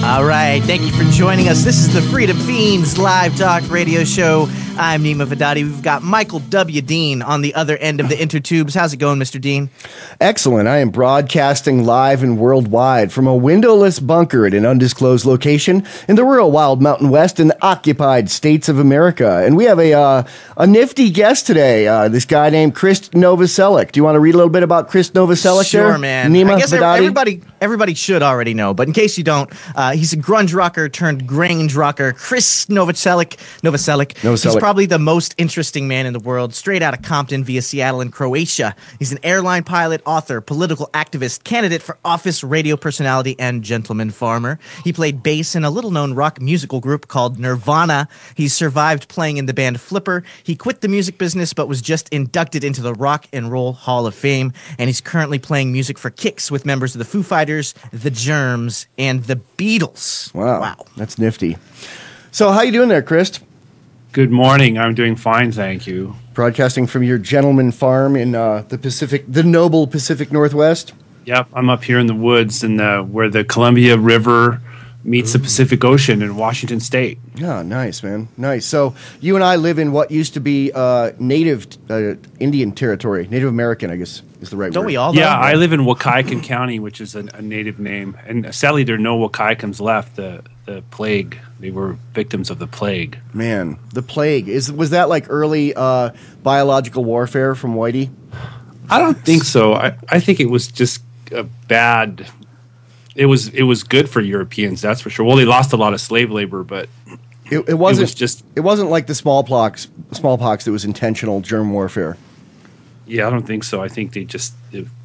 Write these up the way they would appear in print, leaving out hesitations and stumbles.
All right, thank you for joining us. This is the Freedom Fiends live talk radio show. I'm Neema V. We've got Michael W. Dean on the other end of the intertubes. How's it going, Mr. Dean? Excellent. I am broadcasting live and worldwide from a windowless bunker at an undisclosed location in the rural Wild Mountain West in the occupied states of America. And we have a nifty guest today, this guy named Krist Novoselic. Do you want to read a little bit about Krist Novoselic? Sure, there? man. Neema I guess V. everybody should already know, but in case you don't, he's a grunge rocker turned Grange Rocker Krist Novoselic. He's probably the most interesting man in the world, straight out of Compton via Seattle and Croatia. He's an airline pilot, author, political activist, candidate for office, radio personality, and gentleman farmer. He played bass in a little-known rock musical group called Nirvana. He's survived playing in the band Flipper. He quit the music business but was just inducted into the Rock and Roll Hall of Fame, and he's currently playing music for kicks with members of the Foo Fighters, the Germs, and the Beatles. Wow. That's nifty. So how you doing there, Krist? Good morning. I'm doing fine, thank you. Broadcasting from your gentleman farm in the noble Pacific Northwest? Yep, I'm up here in the woods where the Columbia River meets the Pacific Ocean in Washington State. Yeah, nice, man. Nice. So you and I live in what used to be native Indian territory. Native American, I guess, is the right word. Don't we all? Yeah, I live in Waukegan County, which is a native name. And sadly, there are no Waukegans left. The plague. They were victims of the plague. Man, the plague. Was that like early biological warfare from Whitey? I don't think so. I think it was just a bad... It was good for Europeans, that's for sure. Well, they lost a lot of slave labor, but it wasn't like the smallpox that was intentional germ warfare. Yeah, I don't think so. I think it just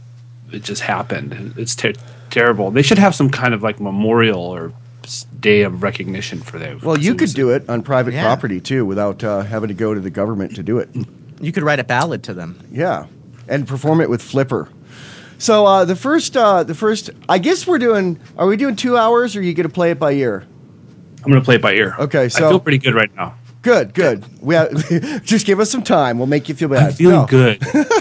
happened. It's terrible. They should have some kind of like memorial or day of recognition for them. Well, you could do it on private property too, without having to go to the government to do it. You could write a ballad to them. Yeah, and perform it with Flipper. So the first, I guess are we doing 2 hours, or are you going to play it by ear? I'm going to play it by ear. Okay, so I feel pretty good right now. Good. Just give us some time. We'll make you feel bad. I'm feeling good.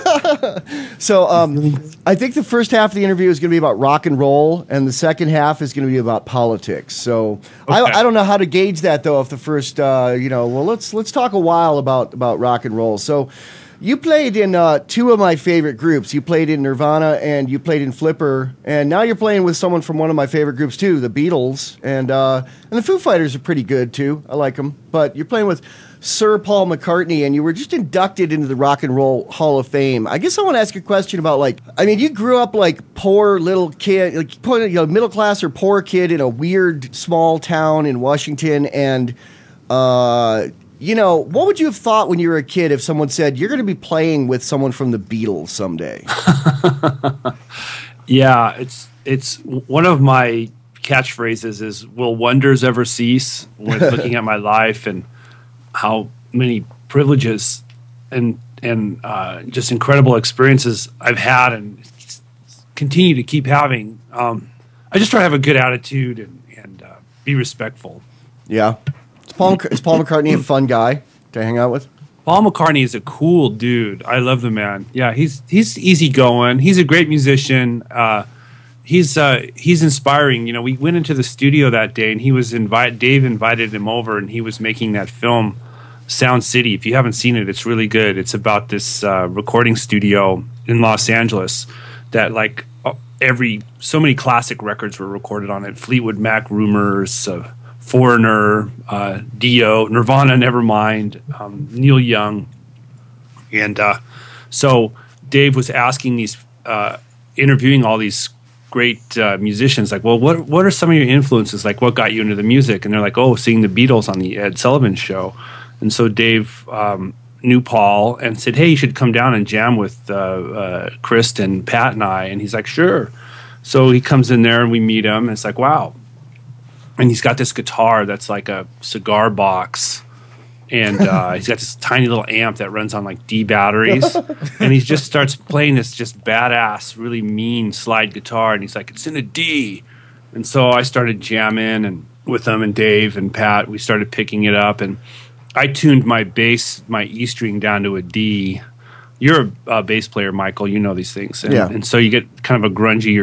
So I think the first half of the interview is going to be about rock and roll, and the second half is going to be about politics. So okay. I don't know how to gauge that, though, if the first, let's talk a while about rock and roll. So you played in two of my favorite groups. You played in Nirvana and you played in Flipper, and now you're playing with someone from one of my favorite groups too, the Beatles, and the Foo Fighters are pretty good too. I like them, but you're playing with Sir Paul McCartney, and you were just inducted into the Rock and Roll Hall of Fame. I guess I want to ask you a question about you grew up like poor little kid, middle class or poor kid in a weird small town in Washington, and what would you have thought when you were a kid if someone said, you're going to be playing with someone from the Beatles someday? Yeah, it's one of my catchphrases is, will wonders ever cease? When looking at my life and how many privileges and just incredible experiences I've had and continue to keep having. I just try to have a good attitude and be respectful. Yeah. Is Paul McCartney a fun guy to hang out with? Paul McCartney is a cool dude. I love the man. Yeah, he's easygoing. He's a great musician. He's inspiring. We went into the studio that day, and Dave invited him over, and he was making that film Sound City. If you haven't seen it, it's really good. It's about this recording studio in Los Angeles that so many classic records were recorded on it. Fleetwood Mac, Rumors, Foreigner, Dio, Nirvana, Nevermind, Neil Young. And so Dave was asking interviewing all these great musicians, like, well, what are some of your influences? Like, what got you into the music? And they're like, oh, seeing the Beatles on the Ed Sullivan Show. And so Dave knew Paul and said, hey, you should come down and jam with Krist and Pat and I. And he's like, sure. So he comes in there and we meet him. And it's like, wow. And he's got this guitar that's like a cigar box. And he's got this tiny little amp that runs on like D batteries. And he just starts playing this just badass, really mean slide guitar. And he's like, it's in a D. And so I started jamming and with him and Dave and Pat. We started picking it up. And I tuned my bass, my E string down to a D. You're a bass player, Michael. You know these things. And, yeah. And so you get kind of a grungier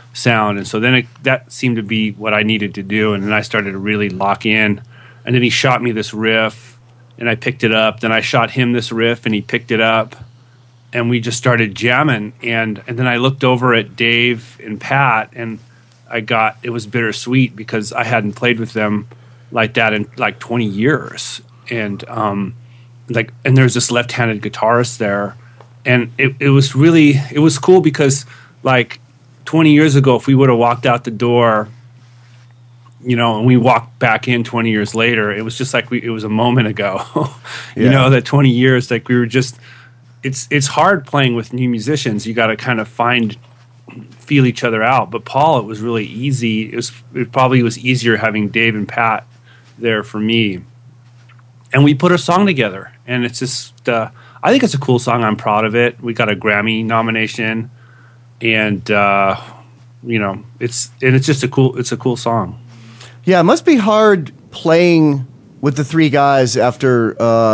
sound. And so then that seemed to be what I needed to do. And then I started to really lock in. And then he shot me this riff, and I picked it up. Then I shot him this riff, and he picked it up. And we just started jamming. And then I looked over at Dave and Pat, and it was bittersweet because I hadn't played with them like that in like 20 years. And and there's this left-handed guitarist there. And it was cool because like 20 years ago, if we would have walked out the door, you know, and we walked back in 20 years later, it was just like it was a moment ago. You know, that 20 years, like we were just, it's hard playing with new musicians. You got to kind of feel each other out. But Paul, it was really easy. It probably was easier having Dave and Pat there for me. And we put a song together, and it's just, I think it's a cool song. I'm proud of it. We got a Grammy nomination, and you know, it's just a cool song. Yeah, it must be hard playing with the three guys after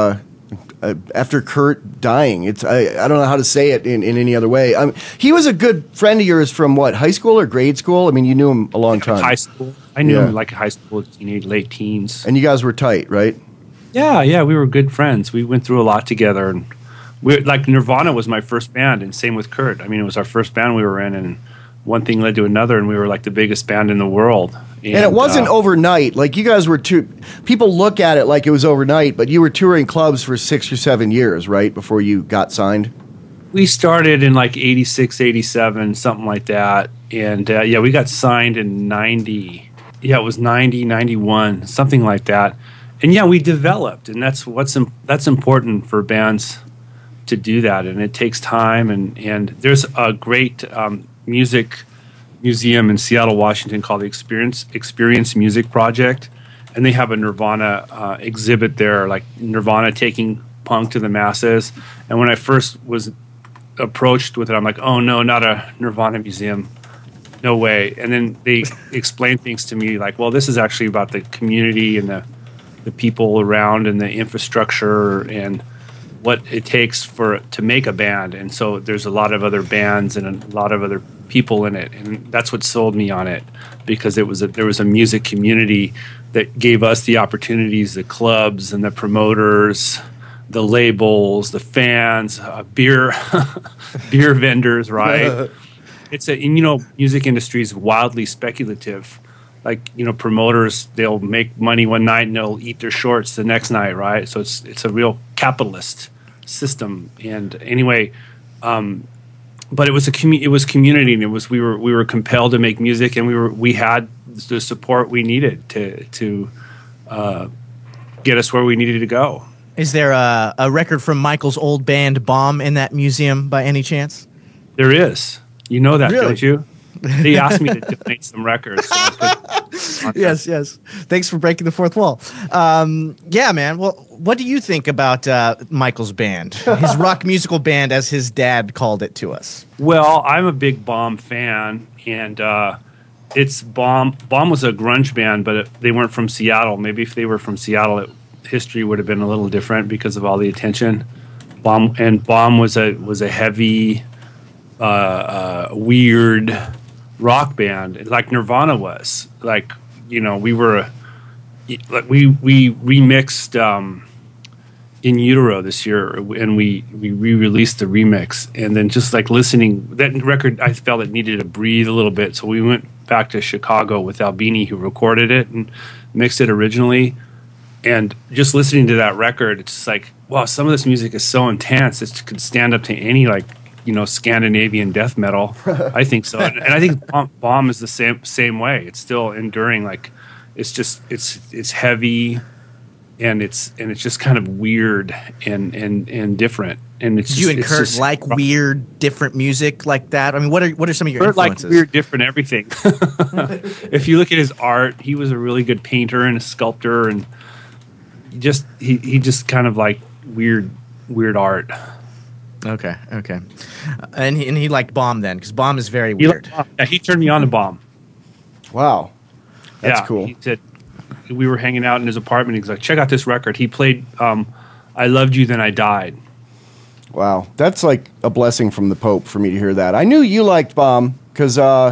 Kurt dying. I don't know how to say it in any other way. He was a good friend of yours from what, high school or grade school? I mean, you knew him a long time. High school. I knew him like high school, teenage, late teens. And you guys were tight, right? Yeah, we were good friends. We went through a lot together, and like Nirvana was my first band, and same with Kurt. I mean, it was our first band we were in, and one thing led to another, and we were like the biggest band in the world. And it wasn't overnight. Like you guys were people look at it like it was overnight, but you were touring clubs for 6 or 7 years, right, before you got signed? We started in like 86, 87, something like that. And we got signed in 90. Yeah, it was 90, 91, something like that. And yeah, we developed, and that's important for bands to do that, and it takes time. And there's a great music museum in Seattle, Washington called the Experience Music Project, and they have a Nirvana exhibit there, like Nirvana taking punk to the masses. And when I first was approached with it, I'm like, oh no, not a Nirvana museum. No way. And then they explained things to me like, well, this is actually about the community and the people around and the infrastructure and what it takes to make a band. And so there's a lot of other bands and a lot of other people in it. And that's what sold me on it, because there was a music community that gave us the opportunities, the clubs and the promoters, the labels, the fans, beer vendors, right? Music industry is wildly speculative. Like, promoters, they'll make money one night and they'll eat their shorts the next night, right? So it's a real capitalist system. And anyway, but it was community, and we were compelled to make music, and we had the support we needed to get us where we needed to go. Is there a record from Michael's old band Bomb in that museum by any chance? There is. You know that, really? Don't you? They asked me to donate some records. So yes. Thanks for breaking the fourth wall. Yeah, man. Well, what do you think about Michael's band, his rock musical band, as his dad called it to us? Well, I'm a big Bomb fan, and it's Bomb. Bomb was a grunge band, but they weren't from Seattle. Maybe if they were from Seattle, history would have been a little different because of all the attention. Bomb was a heavy, weird rock band, like Nirvana was. Like, we remixed In Utero this year, and we re-released the remix. And then just like listening, that record, I felt it needed to breathe a little bit, so we went back to Chicago with Albini, who recorded it and mixed it originally. And just listening to that record, it's just like, wow, some of this music is so intense, it could stand up to any Scandinavian death metal. I think so, and I think Bomb is the same way. It's still enduring. Like, it's heavy, and it's just kind of weird and different. And it's you and Kurt like weird, different music like that? I mean, what are some of your influences? Like weird, different everything. If you look at his art, he was a really good painter and a sculptor, and he just kind of like weird art. Okay. And he liked Bomb then, because Bomb is very weird. He turned me on to Bomb. Wow. That's cool. He said, we were hanging out in his apartment. He's like, check out this record. He played I Loved You, Then I Died. Wow. That's like a blessing from the Pope for me to hear that. I knew you liked Bomb because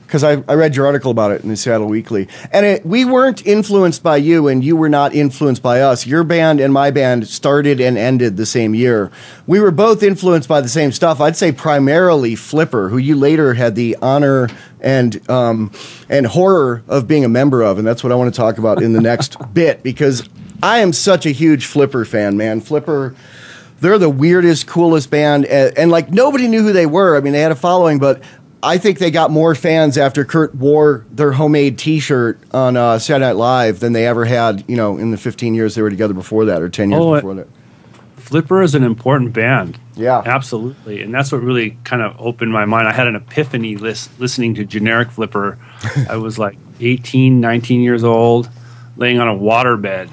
because I read your article about it in the Seattle Weekly. And we weren't influenced by you, and you were not influenced by us. Your band and my band started and ended the same year. We were both influenced by the same stuff. I'd say primarily Flipper, who you later had the honor and horror of being a member of, and that's what I want to talk about in the next bit, because I am such a huge Flipper fan, man. Flipper, they're the weirdest, coolest band, and like nobody knew who they were. I mean, they had a following, but I think they got more fans after Kurt wore their homemade T-shirt on Saturday Night Live than they ever had, in the 15 years they were together before that, or 10 years before that. Flipper is an important band. Yeah. Absolutely. And that's what really kind of opened my mind. I had an epiphany listening to generic Flipper. I was like 18, 19 years old, laying on a waterbed.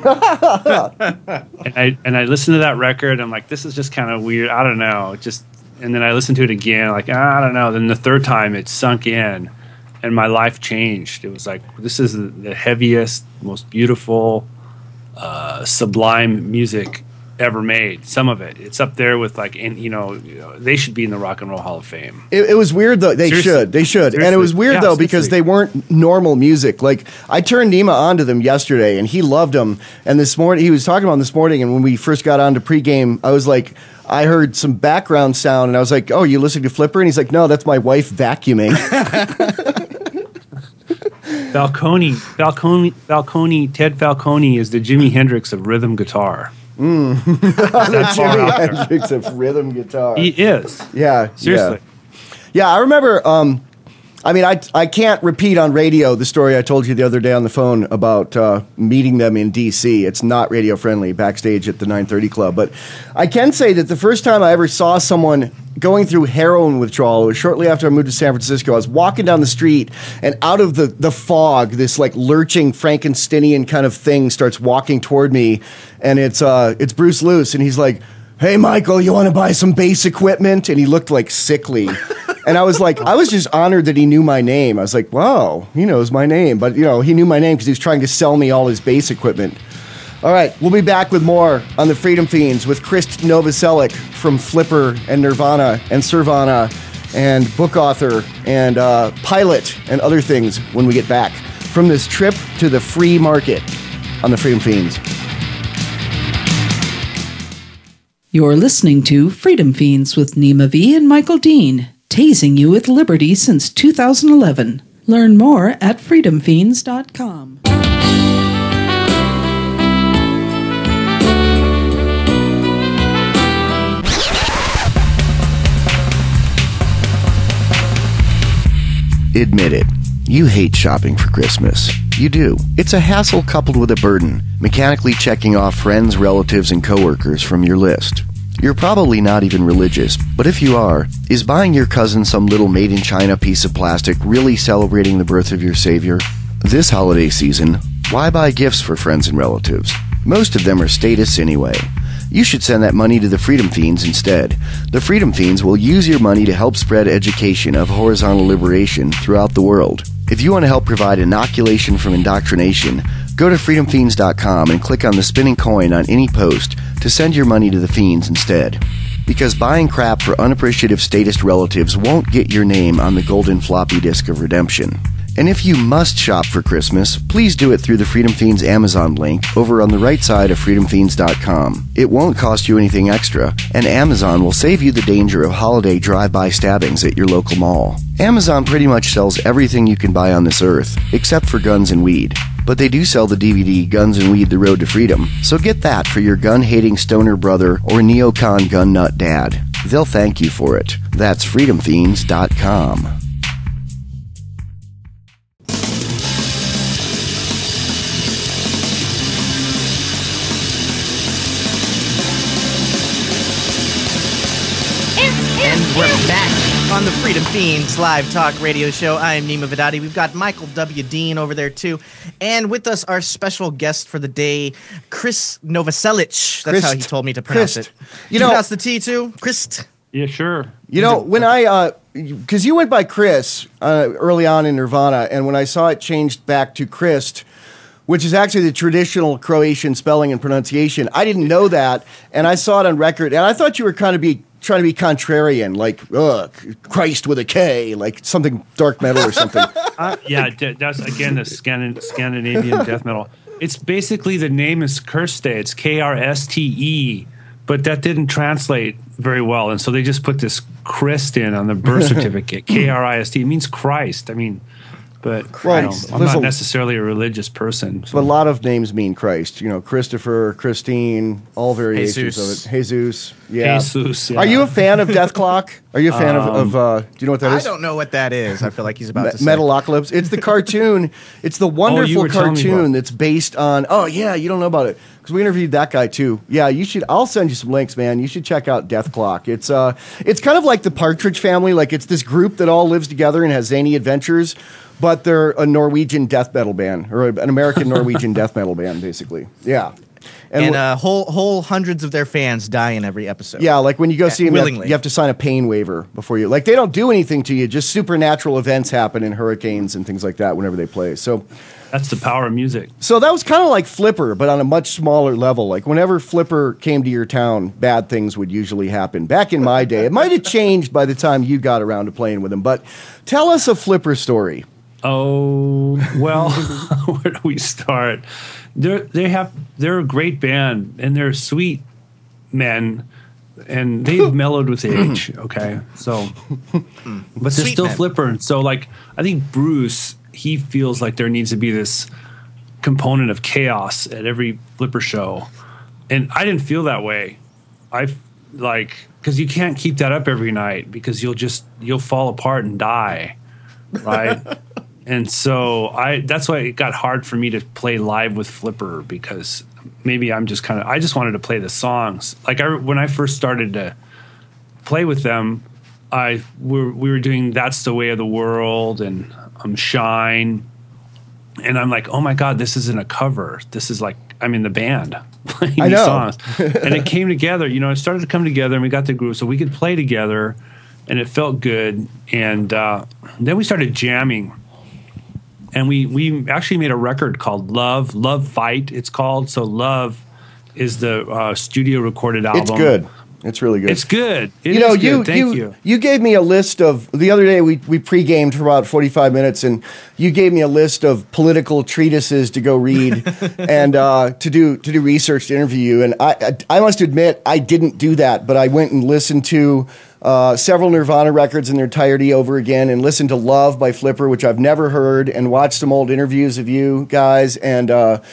and I listened to that record. I'm like, this is just kind of weird. I don't know. And then I listened to it again, like, I don't know. Then the third time it sunk in, and my life changed. It was like, this is the heaviest, most beautiful, sublime music ever made. Some of it. It's up there with, like, they should be in the Rock and Roll Hall of Fame. It was weird, though. They should. Seriously. And it was weird, though, because they weren't normal music. Like, I turned Neema onto them yesterday, and he loved them. And this morning, he was talking about them this morning, and when we first got on to pregame, I was like, I heard some background sound, and I was like, oh, you listening to Flipper? And he's like, no, that's my wife vacuuming. Ted Falcone is the Jimi Hendrix of rhythm guitar. The Jimi Hendrix of rhythm guitar. He is. Yeah. Seriously. Yeah, I remember... I can't repeat on radio the story I told you the other day on the phone about meeting them in D.C. It's not radio friendly, backstage at the 930 Club. But I can say that the first time I ever saw someone going through heroin withdrawal was shortly after I moved to San Francisco. I was walking down the street, and out of the fog, this like lurching Frankensteinian kind of thing starts walking toward me, and it's Bruce Luce, and he's like, hey, Michael, you want to buy some bass equipment? And he looked like sickly. And I was like, I was just honored that he knew my name. I was like, wow, he knows my name. But, he knew my name because he was trying to sell me all his bass equipment. All right, we'll be back with more on the Freedom Fiends with Krist Novoselic from Flipper and Nirvana and Sirvana and book author and pilot and other things when we get back from this trip to the free market on the Freedom Fiends. You're listening to Freedom Fiends with Neema V and Michael Dean, tasing you with liberty since 2011. Learn more at freedomfiends.com. Admit it. You hate shopping for Christmas. You do. It's a hassle coupled with a burden, mechanically checking off friends, relatives, and coworkers from your list. You're probably not even religious, but if you are, is buying your cousin some little made-in-China piece of plastic really celebrating the birth of your savior? This holiday season, why buy gifts for friends and relatives? Most of them are statists anyway. You should send that money to the Freedom Fiends instead. The Freedom Fiends will use your money to help spread education of horizontal liberation throughout the world. If you want to help provide inoculation from indoctrination, go to freedomfiends.com and click on the spinning coin on any post to send your money to the Fiends instead. Because buying crap for unappreciative statist relatives won't get your name on the golden floppy disk of redemption. And if you must shop for Christmas, please do it through the Freedom Fiends Amazon link over on the right side of freedomfiends.com. It won't cost you anything extra, and Amazon will save you the danger of holiday drive-by stabbings at your local mall. Amazon pretty much sells everything you can buy on this earth, except for guns and weed. But they do sell the DVD Guns and Weed: The Road to Freedom, so get that for your gun-hating stoner brother or neocon gun nut dad. They'll thank you for it. That's freedomfiends.com. We're back on the Freedom Fiends live talk radio show. I am Neema V. We've got Michael W. Dean over there too. And with us, our special guest for the day, Krist Novoselic. That's how he told me to pronounce it. You pronounce the T too? Krist? Yeah, sure. When I, because you went by Chris early on in Nirvana, and when I saw it changed back to Krist, which is actually the traditional Croatian spelling and pronunciation, I didn't know that, and I saw it on record, and I thought you were kind of trying to be contrarian, like Christ with a K, like something dark metal or something. That's again the Scandinavian death metal. It's basically the name is Kriste. It's Krste, but that didn't translate very well, and so they just put this Krist in on the birth certificate. Krist. It means Christ. I mean, but I'm not necessarily a religious person. So. But a lot of names mean Christ. You know, Christopher, Christine, all variations of it. Jesus. Yeah. Jesus. Yeah. Are you a fan of Death Clock? Are you a fan of do you know what that is? I don't know what that is. I feel like he's about to say. Metalocalypse. It's the cartoon. It's the wonderful cartoon that's based on. Oh yeah, you don't know about it because we interviewed that guy too. Yeah, you should. I'll send you some links, man. You should check out Death Clock. It's kind of like the Partridge Family. Like it's this group that all lives together and has zany adventures. But they're a Norwegian death metal band, or an American Norwegian death metal band, basically. Yeah. And whole hundreds of their fans die in every episode. Yeah, like when you go see them, willingly. you have to sign a pain waiver before you. Like they don't do anything to you, just supernatural events happen in hurricanes and things like that whenever they play. So that's the power of music. So that was kind of like Flipper, but on a much smaller level. Like whenever Flipper came to your town, bad things would usually happen. Back in my day, it might have changed by the time you got around to playing with them. But tell us a Flipper story. Oh, well, where do we start? They're a great band, and they're sweet men, and they've mellowed with age, okay? So, but they're Sweet still men. Flipper. And so, like, I think Bruce, he feels like there needs to be this component of chaos at every Flipper show. And I didn't feel that way. Because you can't keep that up every night because you'll fall apart and die, right? And so that's why it got hard for me to play live with Flipper because maybe I just wanted to play the songs. Like when I first started to play with them, we were doing That's the Way of the World and Shine. And I'm like, oh my God, this isn't a cover. This is like, I'm in the band playing these songs. And it came together, it started to come together and we got the groove so we could play together and it felt good. And then we started jamming. And we actually made a record called Love Fight, it's called. So Love is the studio recorded album. It's good. It's really good. It's good. It is good. Thank you. You gave me a list of, the other day we pre-gamed for about 45 minutes, and you gave me a list of political treatises to go read and to do research to interview you. And I must admit, I didn't do that, but I went and listened to several Nirvana records in their entirety over again and listened to Love by Flipper, which I've never heard, and watched some old interviews of you guys. And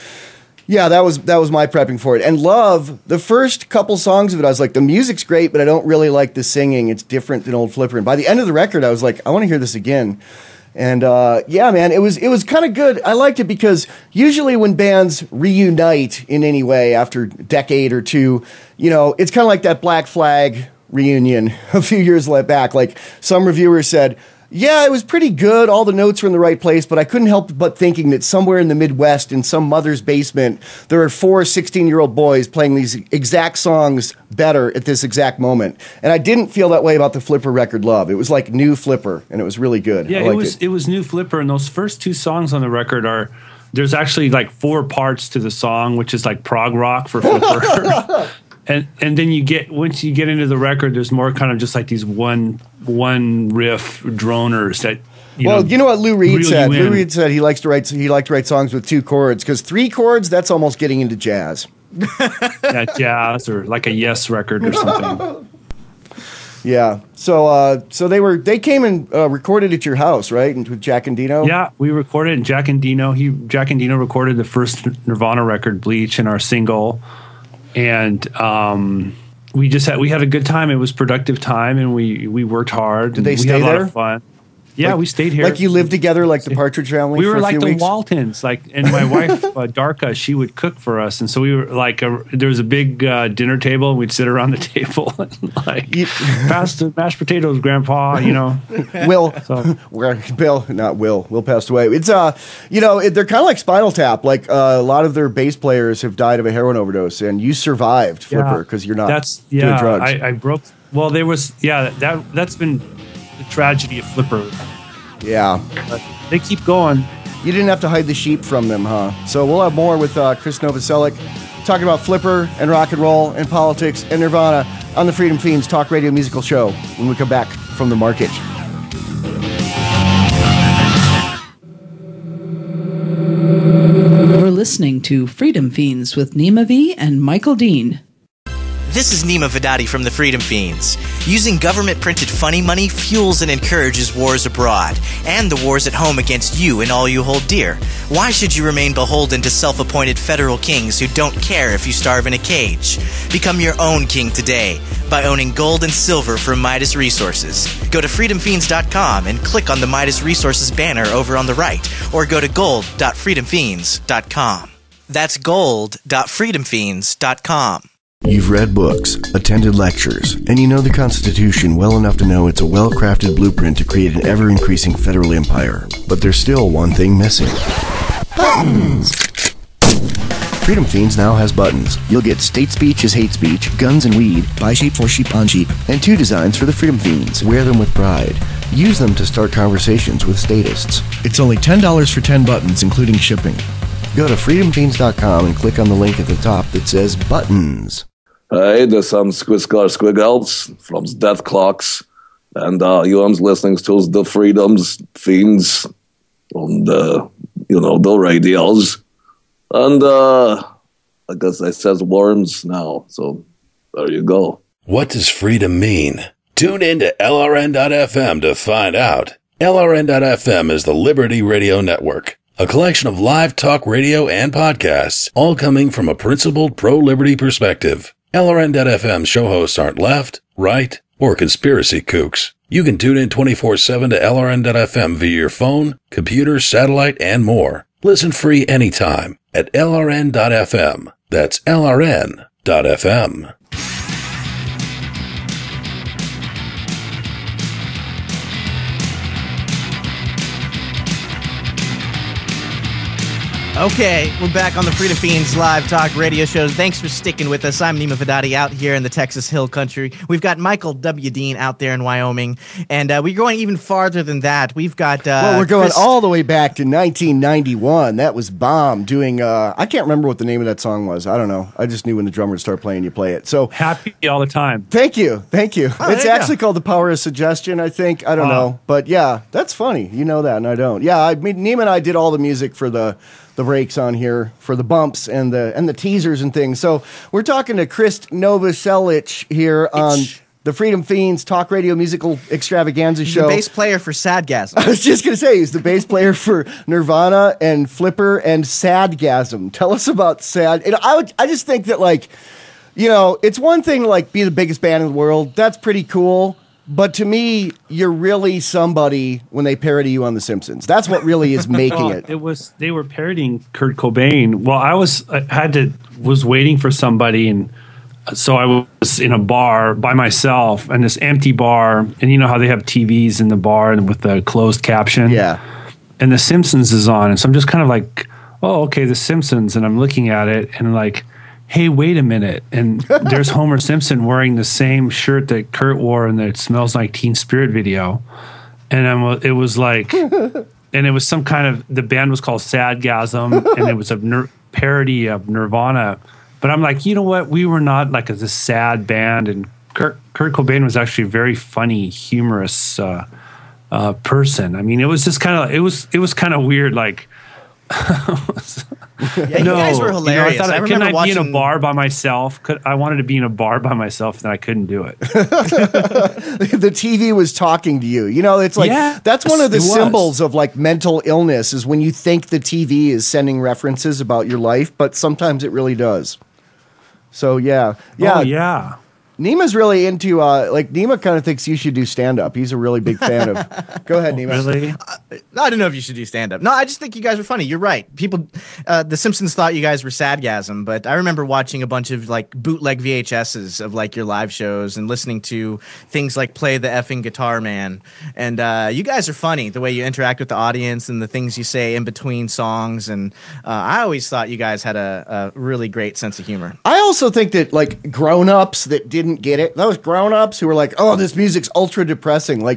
yeah, that was my prepping for it. And Love, the first couple songs of it, I was like, the music's great, but I don't really like the singing. It's different than old Flipper. And by the end of the record, I was like, I want to hear this again. And yeah, man, it was kind of good. I liked it because usually when bands reunite in any way after a decade or two, it's kind of like that Black Flag reunion a few years back. Like some reviewers said, yeah, it was pretty good. All the notes were in the right place, but I couldn't help but thinking that somewhere in the Midwest, in some mother's basement, there are 4 16-year-old boys playing these exact songs better at this exact moment. And I didn't feel that way about the Flipper record Love. It was like new Flipper, and it was really good. Yeah, it was new Flipper, and those first 2 songs on the record there's actually like 4 parts to the song, which is like prog rock for Flipper. And then once you get into the record, there's more kind of just like these one riff droners that you know what Lou Reed said? Lou Reed said he liked to write songs with 2 chords because 3 chords, that's almost getting into jazz. Yeah, jazz or like a Yes record or something. Yeah. So they came and recorded at your house, right? And with Jack and Dino? Yeah, we recorded and Jack and Dino recorded the first Nirvana record, Bleach, and our single. And we had a good time. It was productive time, and we worked hard. Did they stay there? We had a lot there? of fun. Yeah, we stayed here. Like you lived together, like the Partridge Family. We were for a like few the weeks? Waltons, and my wife Darka, she would cook for us, and so we were like, there was a big dinner table, and we'd sit around the table and pass the mashed potatoes, Grandpa. Will passed away. It's they're kind of like Spinal Tap. Like a lot of their bass players have died of a heroin overdose, and you survived, Flipper, because you're not doing drugs. I broke. Well, that's been the tragedy of Flipper. Yeah. But they keep going. You didn't have to hide the sheep from them, huh? So we'll have more with Krist Novoselic talking about Flipper and rock and roll and politics and Nirvana on the Freedom Fiends Talk Radio Musical Show when we come back from the market. You're listening to Freedom Fiends with Neema V and Michael Dean. This is Neema V from the Freedom Fiends. Using government-printed funny money fuels and encourages wars abroad, and the wars at home against you and all you hold dear. Why should you remain beholden to self-appointed federal kings who don't care if you starve in a cage? Become your own king today by owning gold and silver from Midas Resources. Go to freedomfiends.com and click on the Midas Resources banner over on the right, or go to gold.freedomfiends.com. That's gold.freedomfiends.com. You've read books, attended lectures, and you know the Constitution well enough to know it's a well-crafted blueprint to create an ever-increasing federal empire. But there's still one thing missing. Buttons! Freedom Fiends now has buttons. You'll get state speech is hate speech, guns and weed, buy sheep for sheep on sheep, and 2 designs for the Freedom Fiends. Wear them with pride. Use them to start conversations with statists. It's only $10 for 10 buttons, including shipping. Go to freedomfiends.com and click on the link at the top that says Buttons. Hey, there's some Squiggles from Death Clocks, and you are listening to the Freedom's Fiends on the, the radios. And I guess I says worms now, so there you go. What does freedom mean? Tune in to LRN.FM to find out. LRN.FM is the Liberty Radio Network, a collection of live talk radio and podcasts, all coming from a principled pro-liberty perspective. LRN.FM show hosts aren't left, right, or conspiracy kooks. You can tune in 24/7 to LRN.FM via your phone, computer, satellite, and more. Listen free anytime at LRN.FM. That's LRN.FM. Okay, we're back on the Freedom Fiends live talk radio show. Thanks for sticking with us. I'm Neema V out here in the Texas Hill Country. We've got Michael W. Dean out there in Wyoming, and we're going even farther than that. We've got we're going all the way back to 1991. That was Bomb doing. I can't remember what the name of that song was. I don't know. I just knew when the drummer would start playing, you play it. So happy all the time. Thank you. Oh, it's actually called The Power of Suggestion, I think. I don't know, but yeah, that's funny. You know that, and I don't. Yeah, I mean, Neema and I did all the music for the breaks on here, for the bumps and the teasers and things. So we're talking to Krist Novoselic here on the Freedom Fiends Talk Radio Musical Extravaganza He's show. The bass player for Sadgasm. I was just going to say, he's the bass player for Nirvana and Flipper and Sadgasm. Tell us about Sad. And I just think that, like, it's one thing to, like, be the biggest band in the world. That's pretty cool. But to me, you're really somebody when they parody you on The Simpsons. That's what really is making it. They were parodying Kurt Cobain. Well, I was waiting for somebody, and so I was in a bar by myself, and this empty bar, and you know how they have TVs in the bar and with the closed caption. Yeah. And The Simpsons is on, and so I'm just kind of like, oh, okay, The Simpsons, and I'm looking at it, and like, hey, wait a minute. And there's Homer Simpson wearing the same shirt that Kurt wore in the It Smells Like Teen Spirit video. And it was like, and it was some kind of, the band was called Sadgasm, and it was a parody of Nirvana. But I'm like, you know what? We were not like a sad band. And Kurt Cobain was actually a very funny, humorous person. I mean, it was just kind of, it was kind of weird, like, Yeah, you guys were hilarious. I remember couldn't watching be in a bar by myself. I wanted to be in a bar by myself, and I couldn't do it. The TV was talking to you. It's like that's one of the symbols of like mental illness is when you think the TV is sending references about your life, but sometimes it really does. So yeah. Oh, yeah. Neema's really into, Neema kind of thinks you should do stand-up. He's a really big fan of... Go ahead, Neema. Really? I don't know if you should do stand-up. No, I just think you guys are funny. You're right. People, The Simpsons thought you guys were Sadgasm, but I remember watching a bunch of, like, bootleg VHSs of, like, your live shows and listening to things like Play the Effing Guitar Man. And you guys are funny, the way you interact with the audience and the things you say in between songs. And I always thought you guys had a really great sense of humor. I also think that, like, grown-ups that didn't get it, those grown-ups who were like, oh, this music's ultra depressing, like,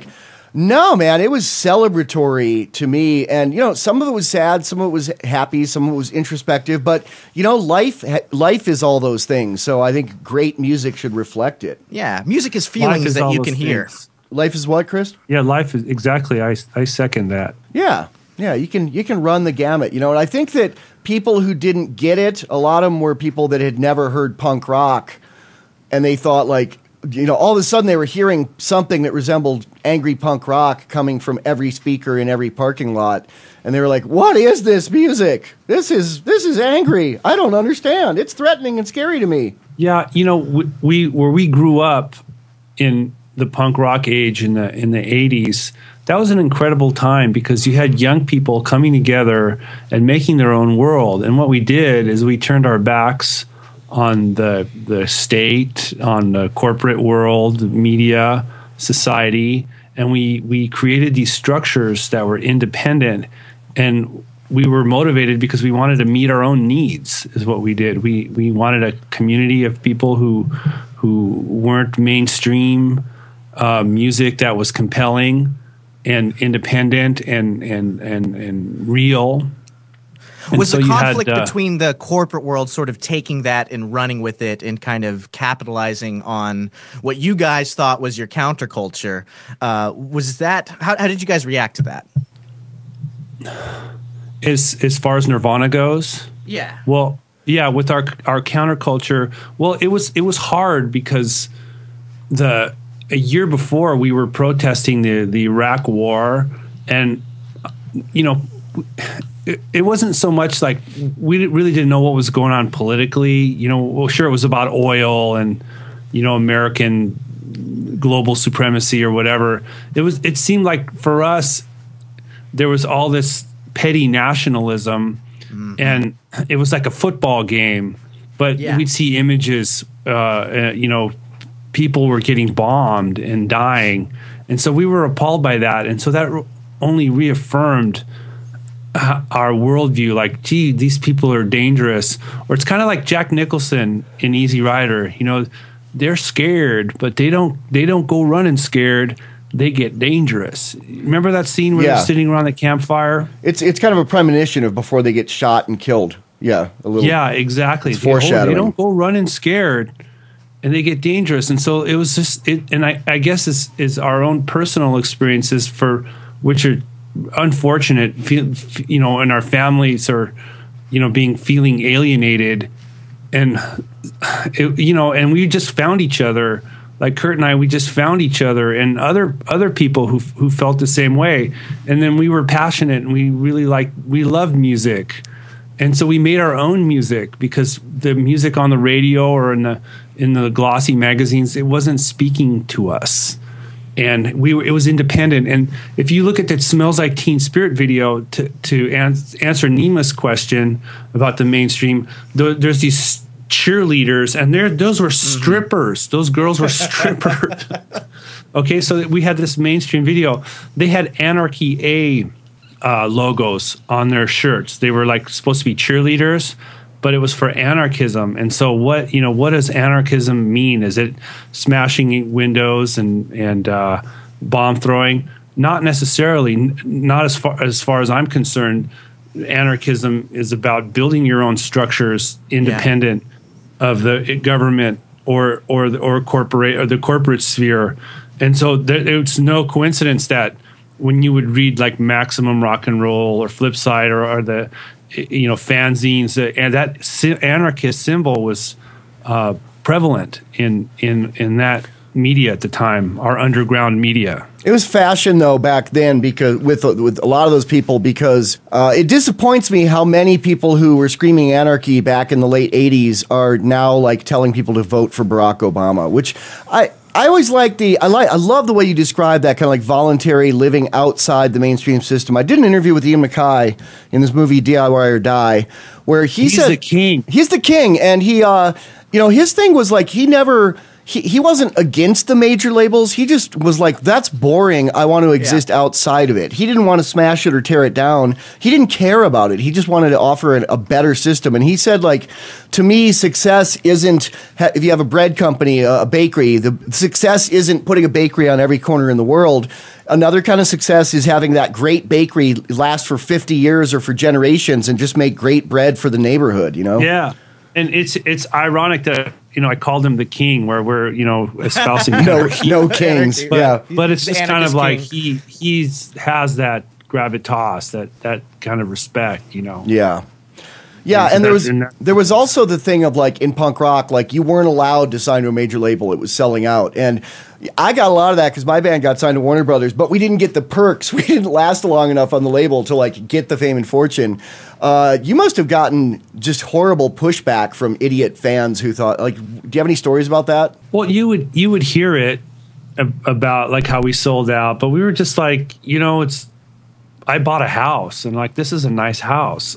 No, man, it was celebratory to me. And, some of it was sad, some of it was happy, some of it was introspective. But, life is all those things. So I think great music should reflect it. Yeah, music is feelings that you can hear. Life is what, Krist? Yeah, life is exactly. I second that. Yeah, you can run the gamut. And I think that people who didn't get it, a lot of them were people that had never heard punk rock. And they thought all of a sudden they were hearing something that resembled angry punk rock coming from every speaker in every parking lot. And they were like, what is this music? This is angry. I don't understand. It's threatening and scary to me. Yeah. We grew up in the punk rock age in the 80s, that was an incredible time because you had young people coming together and making their own world. And what we did is we turned our backs on the state, on the corporate world, media, society, and we created these structures that were independent, and we were motivated because we wanted to meet our own needs is what we did. We wanted a community of people who weren't mainstream music, that was compelling and independent and real. Was the conflict between the corporate world sort of taking that and running with it and kind of capitalizing on what you guys thought was your counterculture? Was that how did you guys react to that? As far as Nirvana goes? Yeah. Well, yeah, with our counterculture, well, it was hard because a year before we were protesting the Iraq war, and it wasn't so much like we really didn't know what was going on politically. Well, sure, it was about oil and American global supremacy or whatever. It seemed like for us there was all this petty nationalism, and it was like a football game. But we'd see images, people were getting bombed and dying, and so we were appalled by that, and so that only reaffirmed our worldview, like, gee, these people are dangerous. Or it's kind of like Jack Nicholson in Easy Rider. They're scared, but they don't go running scared. They get dangerous. Remember that scene where they're sitting around the campfire? It's kind of a premonition of before they get shot and killed. Yeah, a little. Yeah, exactly. It's foreshadowing. They don't go running scared, and they get dangerous. And so it was just and I guess is our own personal experiences for which are unfortunate, in our families, or feeling alienated, and and we just found each other, like Kurt and I. We just found each other and other people who felt the same way, and then we were passionate and we loved music, and so we made our own music because the music on the radio or in the glossy magazines, it wasn't speaking to us. And it was independent. And if you look at that Smells Like Teen Spirit video to answer Neema's question about the mainstream, there's these cheerleaders, and those were strippers. Those girls were strippers. Okay, so we had this mainstream video. They had Anarchy A logos on their shirts. They were like supposed to be cheerleaders, but it was for anarchism. And so what does anarchism mean? Is it smashing windows and bomb throwing? Not necessarily. Not as far as I'm concerned. Anarchism is about building your own structures independent of the government or corporate or the corporate sphere. And so it's no coincidence that when you would read like Maximum Rock and Roll or Flipside or the fanzines, and that anarchist symbol was prevalent in that media at the time, our underground media. It was fashion though back then, because with a lot of those people, because it disappoints me how many people who were screaming anarchy back in the late 80s are now like telling people to vote for Barack Obama, which I always I love the way you describe that kind of like voluntary living outside the mainstream system. I did an interview with Ian MacKaye in this movie DIY or Die, where he's the king. He's the king, and he his thing was like he never he wasn't against the major labels. He just was like, that's boring. I want to exist outside of it. He didn't want to smash it or tear it down. He didn't care about it. He just wanted to offer a better system. And he said, like, to me, success isn't, if you have a bread company, a bakery, the success isn't putting a bakery on every corner in the world. Another kind of success is having that great bakery last for 50 years or for generations and just make great bread for the neighborhood, you know? Yeah. And it's ironic that, you know, I called him the king, where we're, you know, espousing no kings. But it's just kind of like he has that gravitas, that kind of respect, you know. Yeah. Yeah, and there was also the thing of, like, in punk rock, like, you weren't allowed to sign to a major label. It was selling out. And I got a lot of that because my band got signed to Warner Brothers, but we didn't get the perks. We didn't last long enough on the label to, like, get the fame and fortune. You must have gotten just horrible pushback from idiot fans who thought, like, do you have any stories about that? Well, you would hear it about, like, how we sold out, but we were just like, you know, I bought a house, and, like, this is a nice house.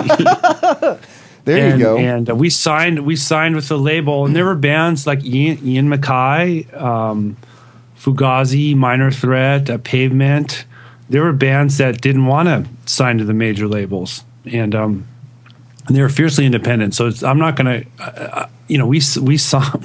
You go. And we signed with the label, and there were bands like Ian MacKaye, Fugazi, Minor Threat, Pavement. There were bands that didn't want to sign to the major labels, and they were fiercely independent. So I'm not going to, you know, we signed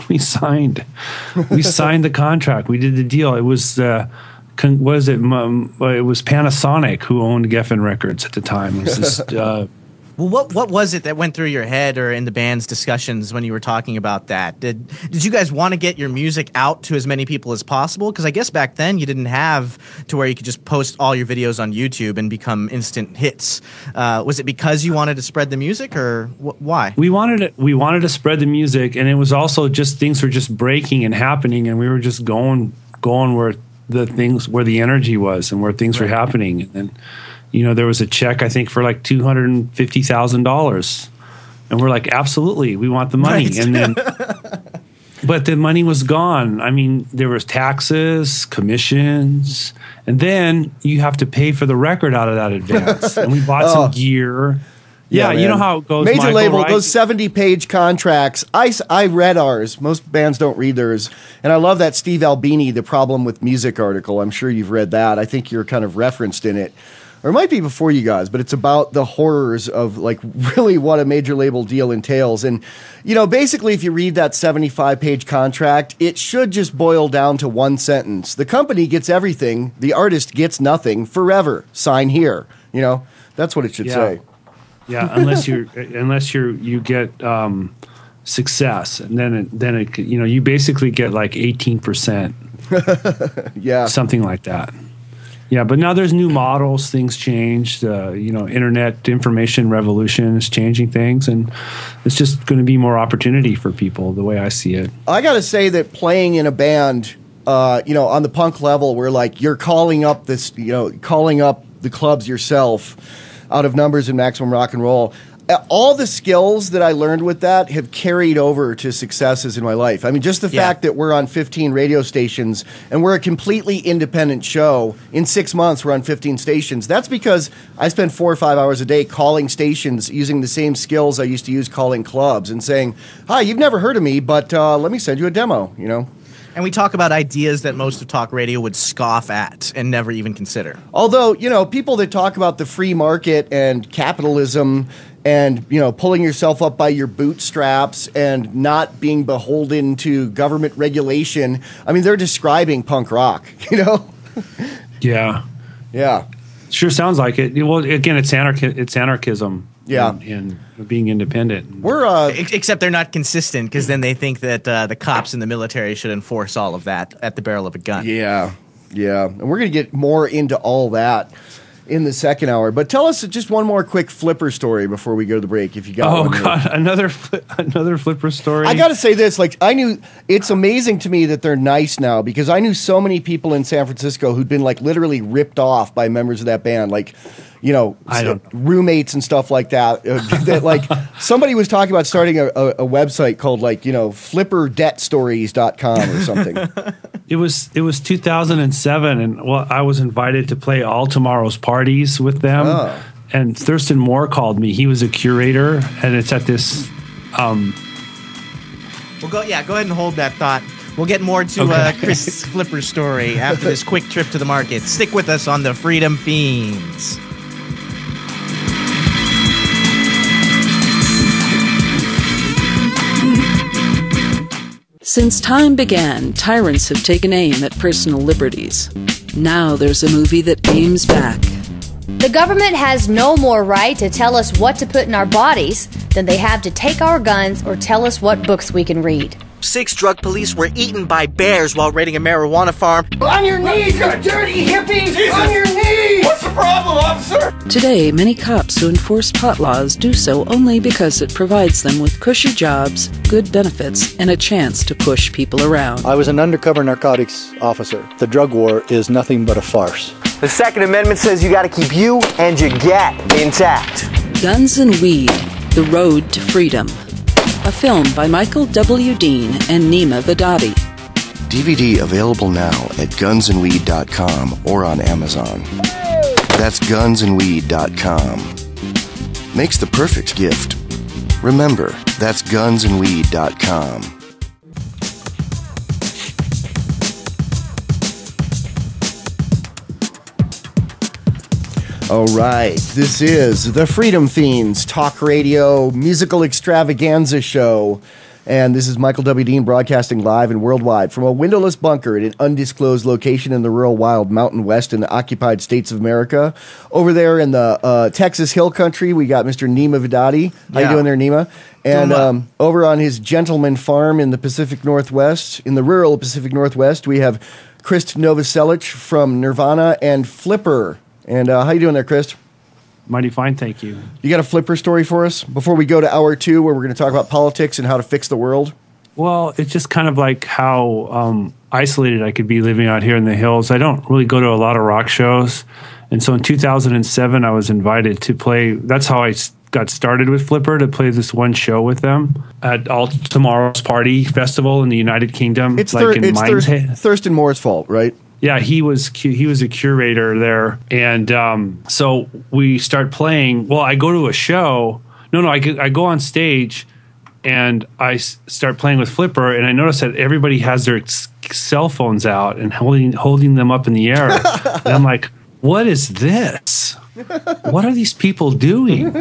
the contract. We did the deal. It was. It was Panasonic who owned Geffen Records at the time. It was just, well, what was it that went through your head or in the band's discussions when you were talking about that? Did you guys want to get your music out to as many people as possible? Because I guess back then you didn't have to where you could just post all your videos on YouTube and become instant hits. Was it because you wanted to spread the music, or why? We wanted to spread the music, and it was also just things were just breaking and happening, and we were just going where the energy was and where things were happening. And, you know, there was a check, I think, for like $250,000. And we're like, absolutely, we want the money. Right. And then, but the money was gone. I mean, there was taxes, commissions, and then you have to pay for the record out of that advance. And we bought some gear. Yeah, you know how it goes. Major label, right? Those 70-page contracts. I read ours. Most bands don't read theirs. And I love that Steve Albini, The Problem with Music article. I'm sure you've read that. I think you're kind of referenced in it. Or it might be before you guys, but it's about the horrors of, like, really what a major label deal entails. And, you know, basically if you read that 75-page contract, it should just boil down to one sentence. The company gets everything. The artist gets nothing forever. Sign here. You know, that's what it should say. Yeah, unless you get success, and then it you know, you basically get like 18%. Yeah, something like that. Yeah, but now there's new models. Things changed. You know, internet information revolution is changing things, and it's just going to be more opportunity for people. The way I see it, I got to say that playing in a band, you know, on the punk level, where, like, you're calling up the clubs yourself. Out of Numbers and Maximum Rock and Roll. All the skills that I learned with that have carried over to successes in my life. I mean, just the fact that we're on 15 radio stations and we're a completely independent show. In 6 months, we're on 15 stations. That's because I spend 4 or 5 hours a day calling stations using the same skills I used to use calling clubs and saying, hi, you've never heard of me, but let me send you a demo, you know? And we talk about ideas that most of talk radio would scoff at and never even consider. Although, you know, people that talk about the free market and capitalism and, you know, pulling yourself up by your bootstraps and not being beholden to government regulation, I mean, they're describing punk rock, you know? Yeah. Yeah. Sure sounds like it. Well, again, it's anarchism. Yeah, and being independent. We're except they're not consistent, because then they think that the cops and the military should enforce all of that at the barrel of a gun. Yeah, and we're gonna get more into all that in the second hour. But tell us just one more quick Flipper story before we go to the break, if you got one. Oh, God, another Flipper story. I got to say this, like, I knew, it's amazing to me that they're nice now, because I knew so many people in San Francisco who'd been, like, literally ripped off by members of that band, like, you know, roommates and stuff like that. That, like, somebody was talking about starting a website called, like, you know, flipperdebtstories.com or something. It was 2007, and well, I was invited to play All Tomorrow's Parties with them. Oh. And Thurston Moore called me. He was a curator, and it's at this. Well, go ahead and hold that thought. We'll get more to Chris Flipper's story after this quick trip to the market. Stick with us on the Freedom Fiends. Since time began, tyrants have taken aim at personal liberties. Now there's a movie that aims back. The government has no more right to tell us what to put in our bodies than they have to take our guns or tell us what books we can read. 6 drug police were eaten by bears while raiding a marijuana farm. On your knees, you dirty hippies! Jesus. On your knees! What's the problem, officer? Today, many cops who enforce pot laws do so only because it provides them with cushy jobs, good benefits, and a chance to push people around. I was an undercover narcotics officer. The drug war is nothing but a farce. The Second Amendment says you got to keep you and your gat intact. Guns and Weed, The Road to Freedom. A film by Michael W. Dean and Neema V. DVD available now at gunsandweed.com or on Amazon. That's gunsandweed.com. Makes the perfect gift. Remember, that's gunsandweed.com. All right, this is the Freedom Fiends Talk Radio Musical Extravaganza Show. And this is Michael W. Dean broadcasting live and worldwide from a windowless bunker at an undisclosed location in the rural wild Mountain West in the occupied states of America. Over there in the Texas Hill Country, we got Mr. Neema V. How you doing there, Neema? And over on his gentleman farm in the Pacific Northwest, in the rural Pacific Northwest, we have Krist Novoselic from Nirvana and Flipper. And how you doing there, Krist? Mighty fine, thank you. You got a Flipper story for us before we go to hour 2, where we're going to talk about politics and how to fix the world? Well, it's just kind of like how isolated I could be living out here in the hills. I don't really go to a lot of rock shows. And so in 2007, I was invited to play. That's how I got started with Flipper, to play this one show with them at All Tomorrow's Party Festival in the United Kingdom. It's Thurston Moore's fault, right? Yeah, he was a curator there, and so we start playing. Well, I go to a show. I go on stage, and I start playing with Flipper, and I notice that everybody has their cell phones out and holding them up in the air, and I'm like, "What is this? What are these people doing?"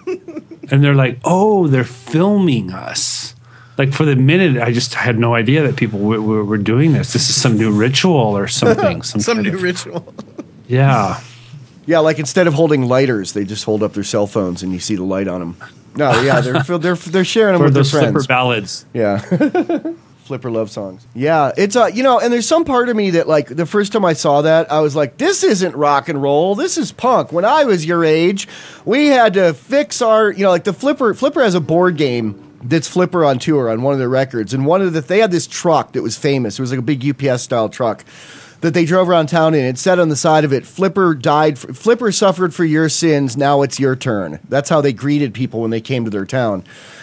And they're like, "Oh, they're filming us." Like, for the minute, I just had no idea that people were doing this. This is some new ritual or something. Some new ritual. Yeah. Yeah, like instead of holding lighters, they just hold up their cell phones and you see the light on them. No, yeah, they're sharing them with their friends. Flipper ballads. Yeah. Flipper love songs. Yeah, it's and there's some part of me that, like, the first time I saw that, I was like, this isn't rock and roll, this is punk. When I was your age, we had to fix our, like the Flipper has a board game that's Flipper on tour on one of their records, and they had this truck that was famous. It was like a big UPS style truck that they drove around town in. It said on the side of it, Flipper suffered for your sins, now it's your turn. That's how they greeted people when they came to their town.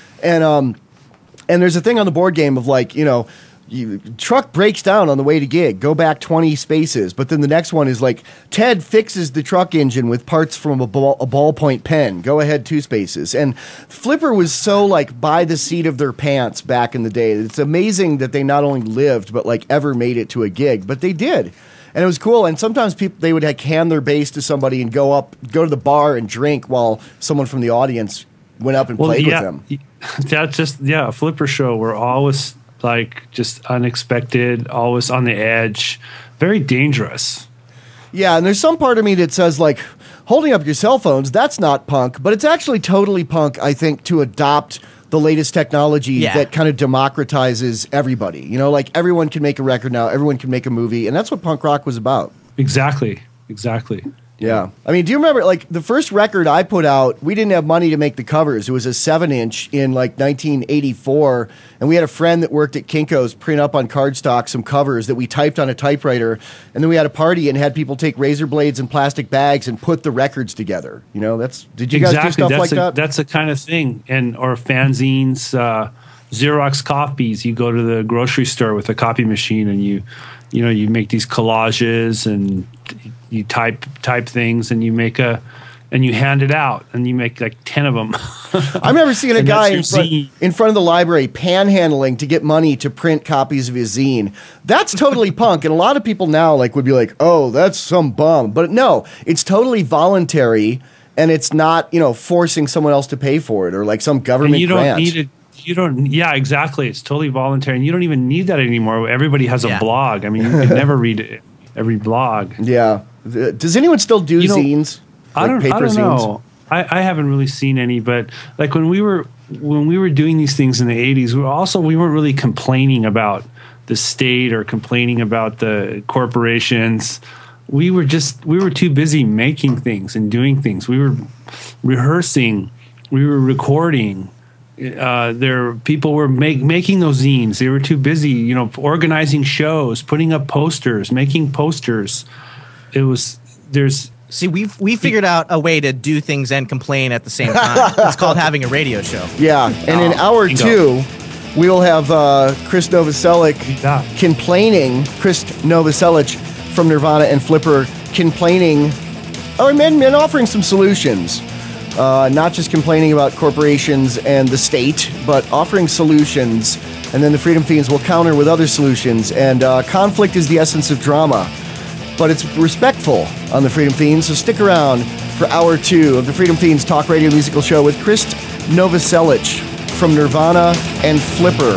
And there's a thing on the board game of, like, truck breaks down on the way to gig, go back 20 spaces. But then the next one is like, Ted fixes the truck engine with parts from a ballpoint pen, go ahead 2 spaces. And Flipper was so, like, by the seat of their pants back in the day. It's amazing that they not only lived, but, like, ever made it to a gig. But they did. And it was cool. And sometimes they would, like, hand their bass to somebody and go to the bar and drink while someone from the audience went up and played with them. That's just, a Flipper show. We're always, like, just unexpected, always on the edge, very dangerous. Yeah, and there's some part of me that says, like, holding up your cell phones, that's not punk, but it's actually totally punk, I think, to adopt the latest technology that kind of democratizes everybody. Like, everyone can make a record now, everyone can make a movie, and that's what punk rock was about. Exactly. Yeah. I mean, do you remember, like, the first record I put out, we didn't have money to make the covers. It was a 7-inch in, like, 1984, and we had a friend that worked at Kinko's print up on cardstock some covers that we typed on a typewriter, and then we had a party and had people take razor blades and plastic bags and put the records together. Did you guys do stuff like that? That's the kind of thing. Or fanzines, Xerox copies. You go to the grocery store with a copy machine and you make these collages and you type things and you make and you hand it out, and you make like 10 of them. I remember seeing a guy in front of the library panhandling to get money to print copies of his zine. That's totally punk, and a lot of people now would be like, "Oh, that's some bum," but no, it's totally voluntary, and it's not forcing someone else to pay for it or like some government grant. You don't. Yeah, exactly. It's totally voluntary, and you don't even need that anymore. Everybody has a blog. I mean, you can never read every blog. Yeah. Does anyone still do zines? I don't know. I haven't really seen any, but like when we were doing these things in the 80s, we weren't really complaining about the state or complaining about the corporations. We were too busy making things and doing things. We were rehearsing, we were recording. People were making those zines. They were too busy, organizing shows, putting up posters, making posters. See, we figured out a way to do things and complain at the same time. It's called having a radio show. Yeah, and in hour 2, we will have Krist Novoselic complaining. Krist Novoselic from Nirvana and Flipper complaining, and offering some solutions. Not just complaining about corporations and the state, but offering solutions. And then the Freedom Fiends will counter with other solutions. And conflict is the essence of drama. But it's respectful on the Freedom Fiends, so stick around for hour 2 of the Freedom Fiends Talk Radio Musical Show with Krist Novoselic from Nirvana and Flipper.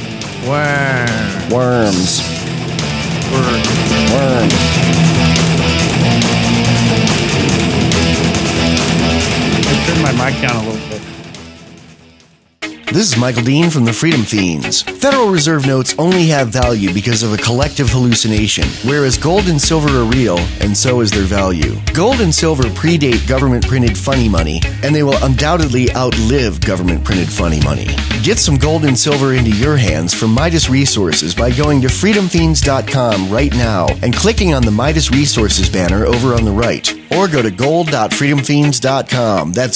Worms. I turned my mic down a little bit. This is Michael Dean from the Freedom Fiends. Federal Reserve notes only have value because of a collective hallucination, whereas gold and silver are real, and so is their value. Gold and silver predate government-printed funny money, and they will undoubtedly outlive government-printed funny money. Get some gold and silver into your hands from Midas Resources by going to freedomfiends.com right now and clicking on the Midas Resources banner over on the right. Or go to gold.freedomfiends.com. That's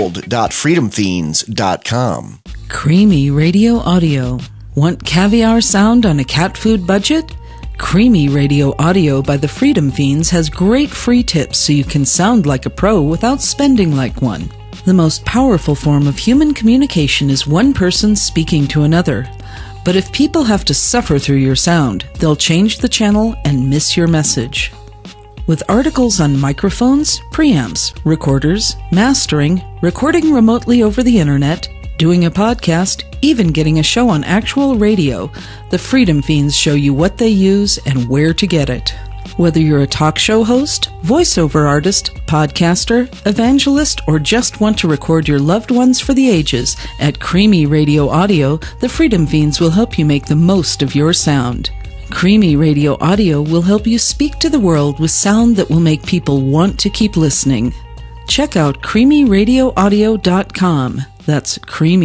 gold.freedomfiends.com. Creamy Radio Audio. Want caviar sound on a cat food budget? Creamy Radio Audio by the Freedom Fiends has great free tips so you can sound like a pro without spending like one. The most powerful form of human communication is one person speaking to another. But if people have to suffer through your sound, they'll change the channel and miss your message. With articles on microphones, preamps, recorders, mastering, recording remotely over the internet, doing a podcast, even getting a show on actual radio, the Freedom Fiends show you what they use and where to get it. Whether you're a talk show host, voiceover artist, podcaster, evangelist, or just want to record your loved ones for the ages, at Creamy Radio Audio, the Freedom Fiends will help you make the most of your sound. Creamy Radio Audio will help you speak to the world with sound that will make people want to keep listening. Check out creamyradioaudio.com. That's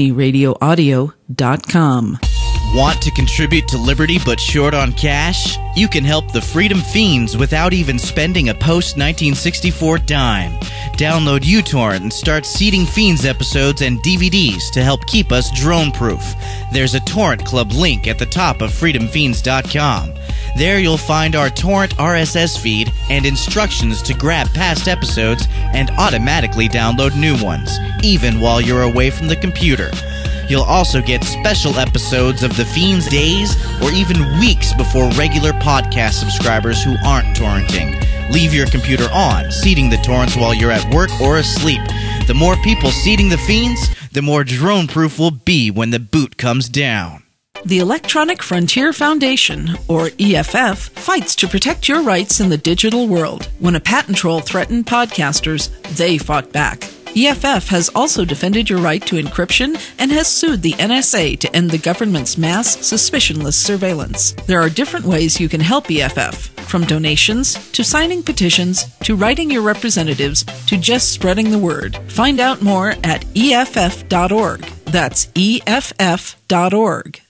creamyradioaudio.com. Want to contribute to Liberty but short on cash? You can help the Freedom Fiends without even spending a post-1964 dime. Download uTorrent and start seeding Fiends episodes and DVDs to help keep us drone-proof. There's a Torrent Club link at the top of freedomfiends.com. There you'll find our torrent RSS feed and instructions to grab past episodes and automatically download new ones, even while you're away from the computer. You'll also get special episodes of The Fiends days or even weeks before regular podcast subscribers who aren't torrenting. Leave your computer on, seeding the torrents while you're at work or asleep. The more people seeding the Fiends, the more drone-proof we'll be when the boot comes down. The Electronic Frontier Foundation, or EFF, fights to protect your rights in the digital world. When a patent troll threatened podcasters, they fought back. EFF has also defended your right to encryption and has sued the NSA to end the government's mass, suspicionless surveillance. There are different ways you can help EFF, from donations, to signing petitions, to writing your representatives, to just spreading the word. Find out more at EFF.org. That's EFF.org.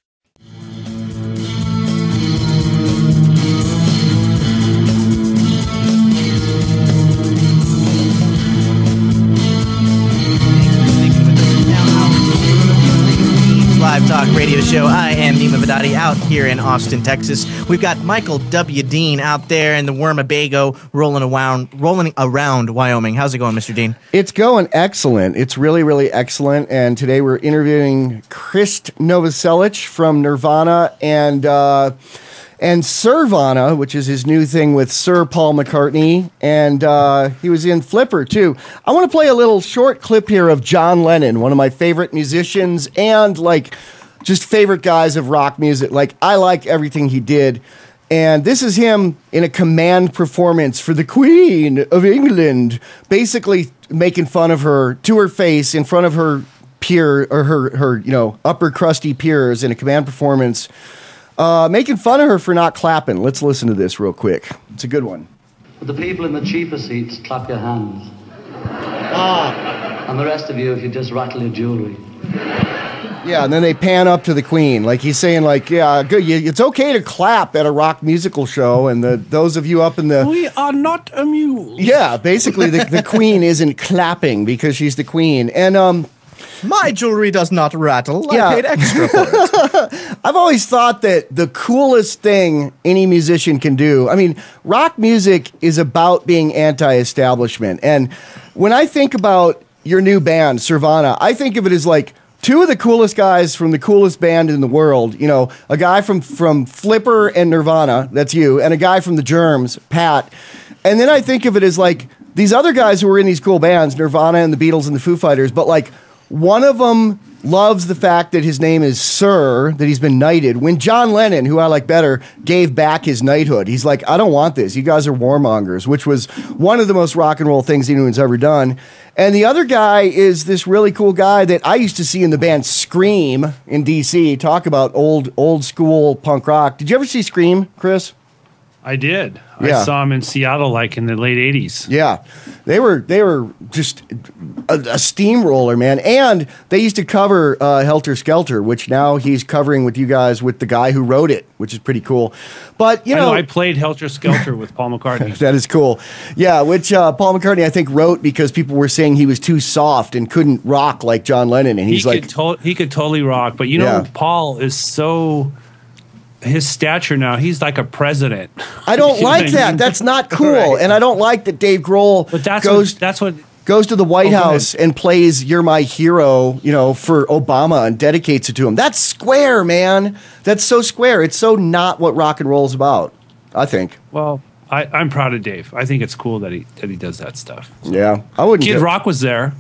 Live Talk Radio Show. I am Neema V out here in Austin, Texas. We've got Michael W. Dean out there in the Wormabago rolling around Wyoming. How's it going, Mr. Dean? It's going excellent. It's really, really excellent. And today we're interviewing Krist Novoselic from Nirvana and Sirvana, which is his new thing with Sir Paul McCartney, and he was in Flipper, too. I want to play a little short clip here of John Lennon, one of my favorite musicians and, just favorite guys of rock music. I like everything he did. And this is him in a command performance for the Queen of England, basically making fun of her to her face in front of her peer, or her upper crusty peers in a command performance, making fun of her for not clapping. Let's listen to this real quick. It's a good one. The people in the cheaper seats, clap your hands. And the rest of you, if you just rattle your jewelry. Yeah, and then they pan up to the Queen. He's saying, yeah, good. It's okay to clap at a rock musical show, and those of you up in the... We are not amused. Yeah, basically the Queen isn't clapping because she's the Queen. And, my jewelry does not rattle. Yeah. I paid extra for it. I've always thought that the coolest thing any musician can do, rock music is about being anti-establishment. And when I think about your new band, Sirvana, I think of it as two of the coolest guys from the coolest band in the world. A guy from Flipper and Nirvana, that's you, and a guy from the Germs, Pat. And then I think of it as these other guys who were in these cool bands, Nirvana and the Beatles and the Foo Fighters, but one of them loves the fact that his name is Sir, that he's been knighted. When John Lennon, who I like better, gave back his knighthood, he's like, I don't want this. You guys are warmongers, which was one of the most rock and roll things anyone's ever done. And the other guy is this really cool guy that I used to see in the band Scream in D.C. Talk about old school punk rock. Did you ever see Scream, Chris? I did. Yeah. I saw him in Seattle in the late 80s. Yeah. They were just a steamroller, man. And they used to cover Helter Skelter, which now he's covering with you guys with the guy who wrote it, which is pretty cool. But, I played Helter Skelter with Paul McCartney. That is cool. Yeah, which Paul McCartney, I think, wrote because people were saying he was too soft and couldn't rock like John Lennon. And he's he could totally rock. But, Paul is so... His stature now, he's like a president. I don't like that. That's not cool. Right. And I don't like that Dave Grohl goes to the White House and plays You're My Hero, for Obama and dedicates it to him. That's square, man. That's so square. It's so not what rock and roll is about, I think. Well, I'm proud of Dave. I think it's cool that he does that stuff. So. Yeah. I wouldn't. Kid Rock was there.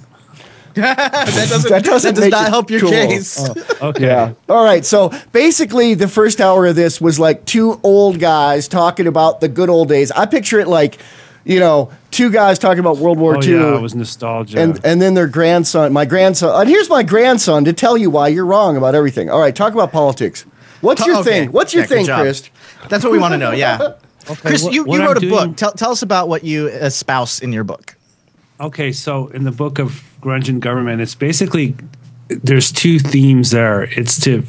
that does not help your case. Oh, okay. Yeah. All right. So basically, the first hour of this was two old guys talking about the good old days. I picture it two guys talking about World War II. Yeah, it was nostalgia. And then their grandson, my grandson. And here's my grandson to tell you why you're wrong about everything. All right. Talk about politics. What's your thing? What's your thing, Chris? That's what we want to know. Yeah. Okay. Chris, you wrote a book. Tell us about what you espouse in your book. Okay, so in the book of Grunge and Government, it's basically there's two themes there. There's two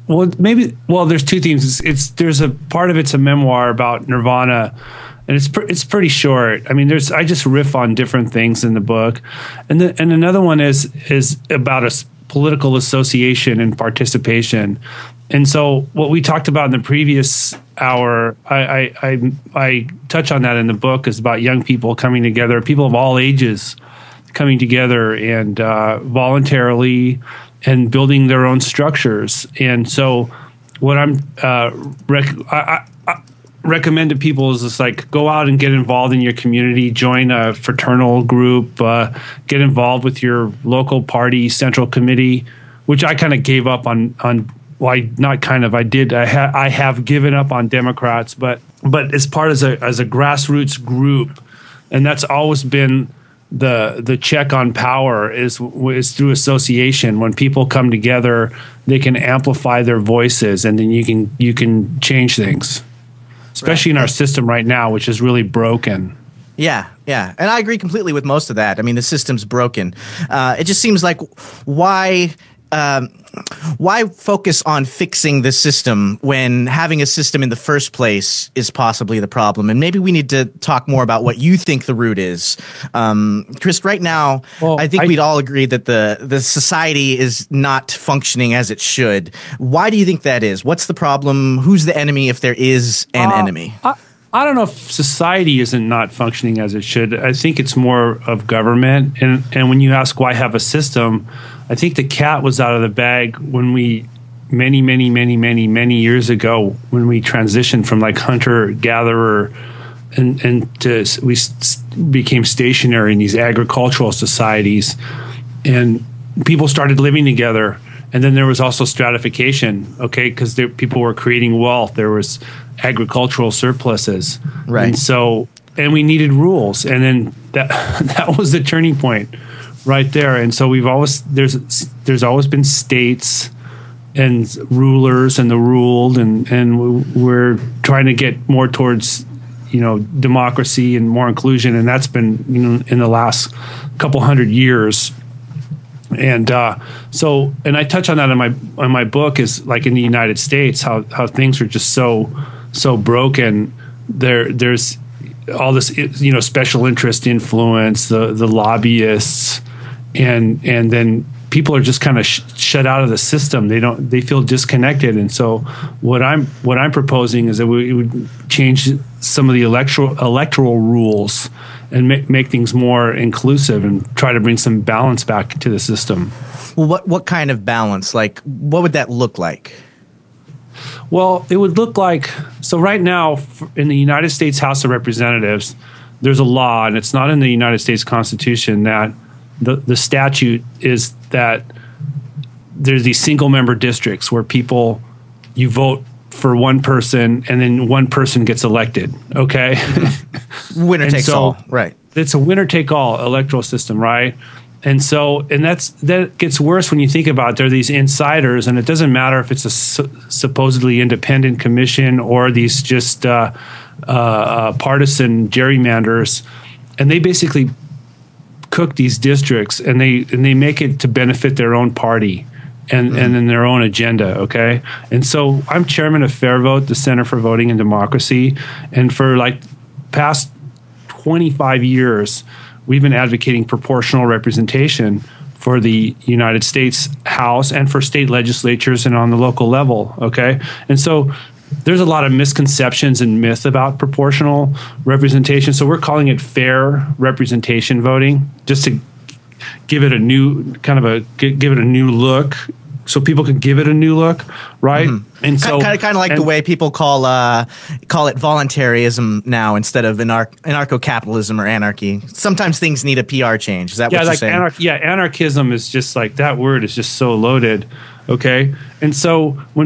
themes. There's a part of it's a memoir about Nirvana, and it's pretty short. I just riff on different things in the book, and another one is about a political association and participation. And so what we talked about in the previous hour, I touch on that in the book, is about young people coming together, people of all ages coming together and voluntarily and building their own structures. And so what I recommend to people is just go out and get involved in your community, join a fraternal group, get involved with your local party central committee, which I kind of gave up on. Well, not kind of. I did. I have given up on Democrats, but as part as a grassroots group, and that's always been the check on power is through association. When people come together, they can amplify their voices, and then you can change things, especially in our system right now, which is really broken. Yeah, and I agree completely with most of that. The system's broken. It just seems like why why focus on fixing the system when having a system in the first place is possibly the problem? And maybe we need to talk more about what you think the root is. Krist, right now, I think we'd all agree that the society is not functioning as it should. Why do you think that is? What's the problem? Who's the enemy if there is an enemy? I don't know if society isn't not functioning as it should. I think it's more of government. And when you ask why have a system, I think the cat was out of the bag when we, many years ago, when we transitioned from like hunter-gatherer and we became stationary in these agricultural societies. And people started living together. And then there was also stratification, okay, because people were creating wealth. There was agricultural surpluses, right? And we needed rules, and then that was the turning point, right there. And so there's always been states and rulers and the ruled, and we're trying to get more towards democracy and more inclusion, and that's been in the last couple hundred years. And and I touch on that in my book, is like in the United States, how things are just so broken. There's all this special interest influence, the lobbyists, and then people are just kind of shut out of the system. They feel disconnected. And so what I'm proposing is that we would change some of the electoral rules and make things more inclusive and try to bring some balance back to the system. Well, what kind of balance? Like, what would that look like? Well, it would look like, so right now in the United States House of Representatives, there's a law, and it's not in the United States Constitution, that the statute is that there's these single-member districts where you vote for one person, and then one person gets elected, okay? Winner takes all, right. It's a winner-take-all electoral system, right? And that gets worse when you think about it. There are these insiders, and it doesn't matter if it's a supposedly independent commission or these just partisan gerrymanders, and they basically cook these districts, and they make it to benefit their own party and then their own agenda, okay? And so I'm chairman of Fair Vote, the Center for Voting and Democracy, and for like past 25 years, we've been advocating proportional representation for the United States House and for state legislatures and on the local level, okay? And so there's a lot of misconceptions and myth about proportional representation. So we're calling it fair representation voting, just to give it a new give it a new look, so people can give it a new look, right? Mm-hmm. And so kind of like the way people call it voluntarism now instead of anarcho-capitalism or anarchy. Sometimes things need a PR change. Is that what you're saying? Anarchism is just like, that word is just so loaded, okay? And so when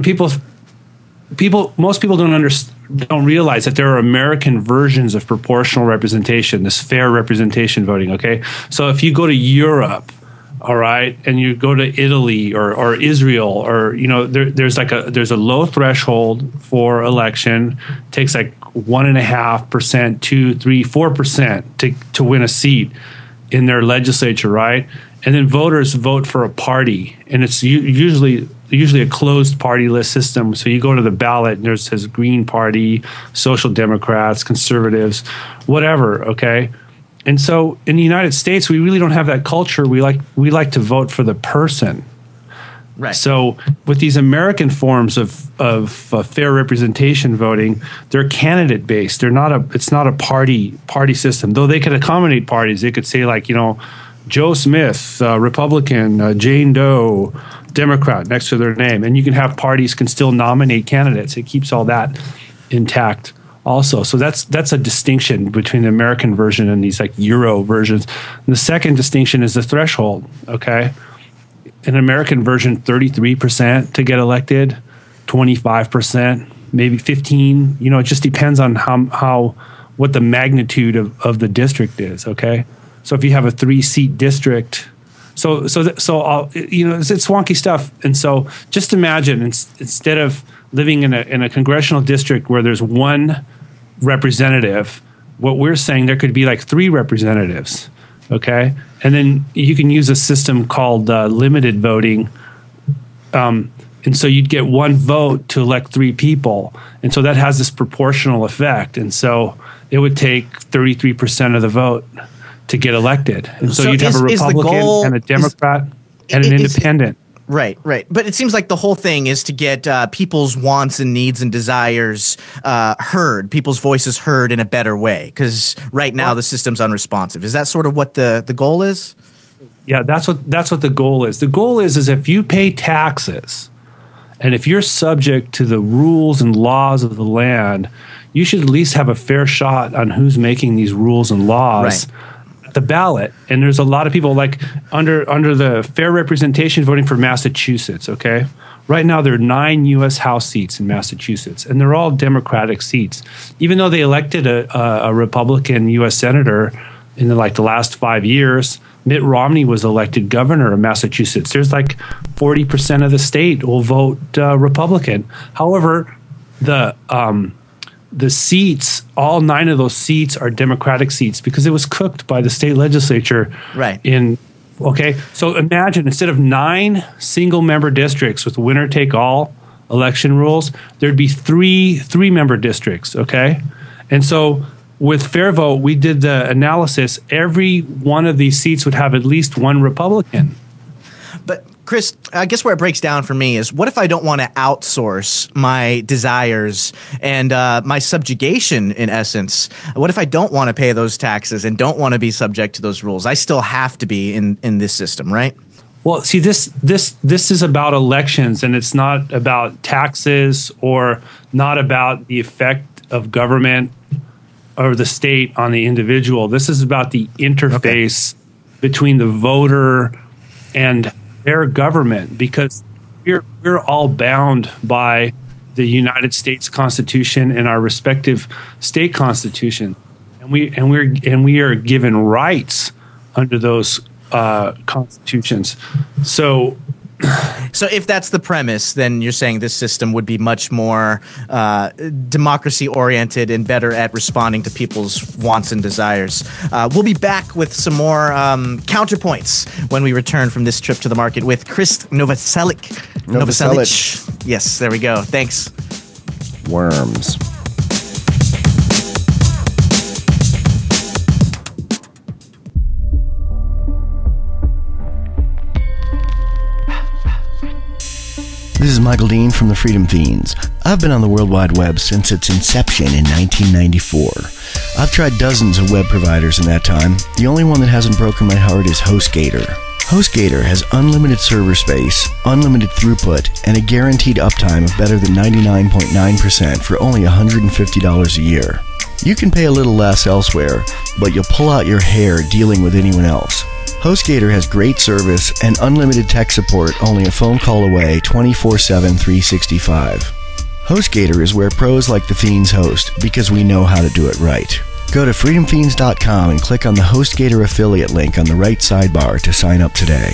most people don't realize that there are American versions of proportional representation, this fair representation voting, okay? So if you go to Europe, all right, and you go to Italy or Israel, or there's a low threshold for election. It takes like 1.5%, 2, 3, 4% to win a seat in their legislature, right? And then voters vote for a party, and it's usually a closed party list system. So you go to the ballot, and there says Green Party, Social Democrats, Conservatives, whatever, okay? And so in the United States, we really don't have that culture. We like to vote for the person. Right. So with these American forms of fair representation voting, they're candidate based. It's not a party system. Though they could accommodate parties. They could say like, Joe Smith, Republican, Jane Doe, Democrat next to their name. And you can have parties can still nominate candidates. It keeps all that intact also. So that's a distinction between the American version and these like Euro versions. And the second distinction is the threshold, okay? An American version, 33% to get elected, 25%, maybe 15%. It just depends on what the magnitude of the district is, okay? So if you have a 3-seat district, it's wonky stuff. And so just imagine instead of living in a congressional district where there's one representative, what we're saying, there could be like 3 representatives, okay? And then you can use a system called limited voting, and so you'd get one vote to elect 3 people. And so that has this proportional effect. And so it would take 33% of the vote to get elected. And so you'd have a Republican and a Democrat and an independent. Right. But it seems like the whole thing is to get people's wants and needs and desires heard, people's voices heard in a better way. Because right now the system's unresponsive. Is that sort of what the goal is? Yeah, that's what the goal is. The goal is if you pay taxes, and if you're subject to the rules and laws of the land, you should at least have a fair shot on who's making these rules and laws at the ballot. And there's a lot of people like under the fair representation voting for Massachusetts, okay? Right now there are 9 U.S. House seats in Massachusetts, and they're all Democratic seats. Even though they elected a Republican U.S. senator in the last 5 years, Mitt Romney was elected governor of Massachusetts. There's like 40% of the state will vote Republican. However, the seats, all 9 of those seats are Democratic seats because it was cooked by the state legislature. Right. So imagine instead of 9 single-member districts with winner-take-all election rules, there'd be 3 three-member districts, okay? And so with Fair Vote, we did the analysis. Every one of these seats would have at least 1 Republican. But Chris, I guess where it breaks down for me is, what if I don't want to outsource my desires and my subjugation, in essence? What if I don't want to pay those taxes and don't want to be subject to those rules? I still have to be in this system, right? Well, see, this is about elections, and it's not about taxes or not about the effect of government or the state on the individual. This is about the interface between the voter and their government, because we're all bound by the United States Constitution and our respective state constitution, and we are given rights under those constitutions. So if that's the premise, then you're saying this system would be much more democracy-oriented and better at responding to people's wants and desires. We'll be back with some more counterpoints when we return from this trip to the market with Krist Novoselic. Yes, there we go. Thanks. Worms. This is Michael Dean from the Freedom Fiends. I've been on the World Wide Web since its inception in 1994. I've tried dozens of web providers in that time. The only one that hasn't broken my heart is HostGator. HostGator has unlimited server space, unlimited throughput, and a guaranteed uptime of better than 99.9% for only $150 a year. You can pay a little less elsewhere, but you'll pull out your hair dealing with anyone else. HostGator has great service and unlimited tech support, only a phone call away, 24/7, 365. HostGator is where pros like the Fiends host, because we know how to do it right. Go to freedomfiends.com and click on the HostGator affiliate link on the right sidebar to sign up today.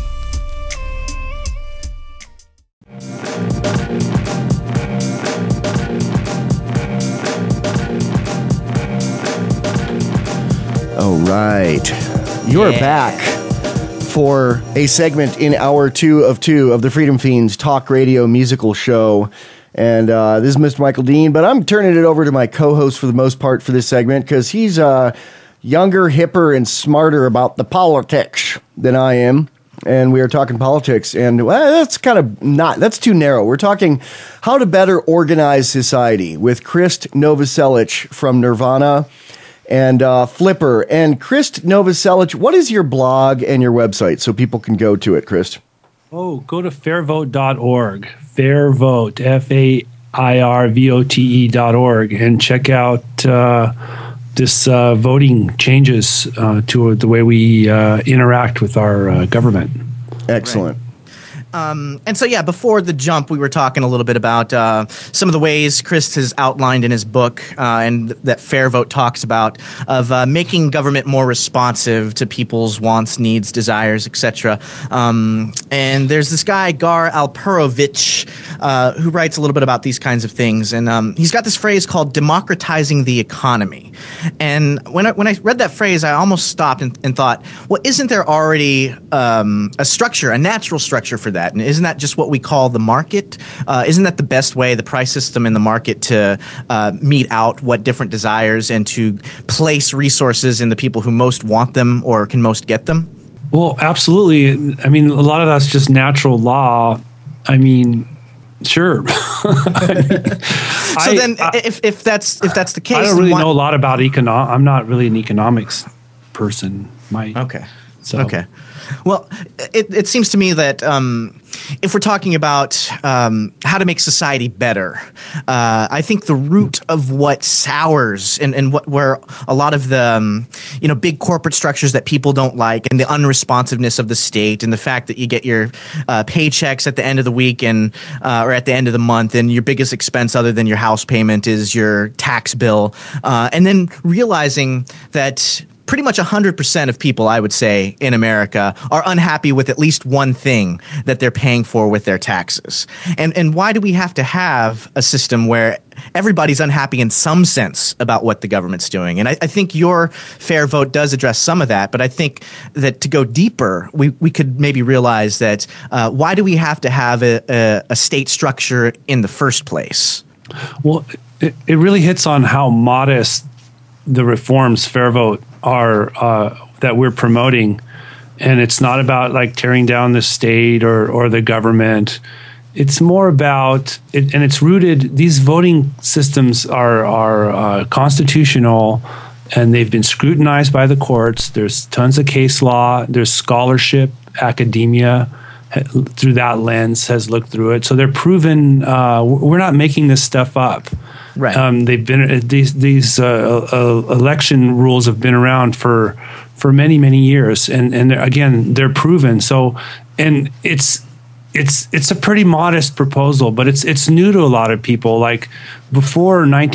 All right. You're back for a segment in hour 2 of the Freedom Fiends talk radio musical show. And this is Mr. Michael Dean, but I'm turning it over to my co-host for the most part for this segment because he's younger, hipper, and smarter about the politics than I am. And we are talking politics, and that's kind of that's too narrow. We're talking how to better organize society with Krist Novoselic from Nirvana and Flipper. And Krist Novoselic, what is your blog and your website so people can go to it, Krist? Oh, go to fairvote.org. Fairvote, FAIRVOTE.org, and check out this voting changes to the way we interact with our government. Excellent. Right. And so, yeah, before the jump, we were talking a little bit about some of the ways Krist has outlined in his book and that Fair Vote talks about of making government more responsive to people's wants, needs, desires, etc. And there's this guy, Gar Alperovich, who writes a little bit about these kinds of things. And he's got this phrase called democratizing the economy. And when I read that phrase, I almost stopped and thought, well, isn't there already a structure, a natural structure for that? that? And isn't that just what we call the market? Isn't that the best way, the price system in the market, to mete out what different desires and to place resources in the people who most want them or can most get them? Well, absolutely. I mean, a lot of that's just natural law. I mean, sure. If that's the case, I don't really know a lot about I'm not really an economics person. Okay. Well, it seems to me that if we're talking about how to make society better, I think the root of what sours and where a lot of the big corporate structures that people don't like, and the unresponsiveness of the state, and the fact that you get your paychecks at the end of the week and or at the end of the month, and your biggest expense other than your house payment is your tax bill, and then realizing that pretty much 100% of people, I would say, in America are unhappy with at least one thing that they're paying for with their taxes. And why do we have to have a system where everybody's unhappy in some sense about what the government's doing? And I think your fair vote does address some of that, but I think that to go deeper, we could maybe realize that why do we have to have a state structure in the first place? Well, it really hits on how modest the reforms, fair vote, are that we're promoting, and it's not about like tearing down the state or the government. It's more about it, and it's rooted. These voting systems are constitutional, and they've been scrutinized by the courts. There's tons of case law. There's scholarship, academia through that lens has looked through it. So they're proven. We're not making this stuff up. Right. They've been these election rules have been around for many years, and they're proven. So, and it's a pretty modest proposal, but it's new to a lot of people. Like before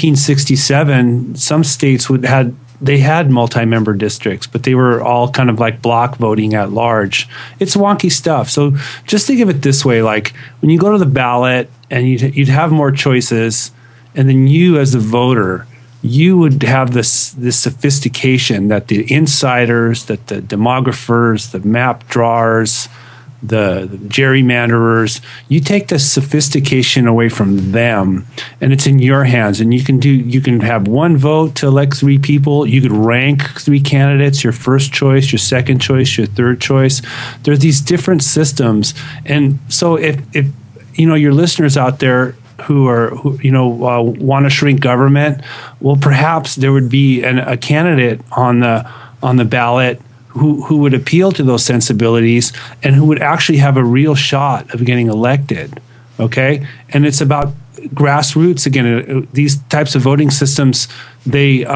1967, some states had multi-member districts, but they were all kind of like block voting at large. It's wonky stuff. So just think of it this way: like when you go to the ballot, and you'd have more choices. And then you, as a voter, you would have this sophistication that the insiders, that the demographers, the map drawers, the gerrymanderers, you take the sophistication away from them, and it's in your hands. And you can have one vote to elect 3 people. You could rank 3 candidates: your first choice, your second choice, your third choice. There's these different systems, and so if your listeners out there who want to shrink government, well, perhaps there would be a candidate on the ballot who would appeal to those sensibilities and who would actually have a real shot of getting elected. Okay, and it's about grassroots again. These types of voting systems, they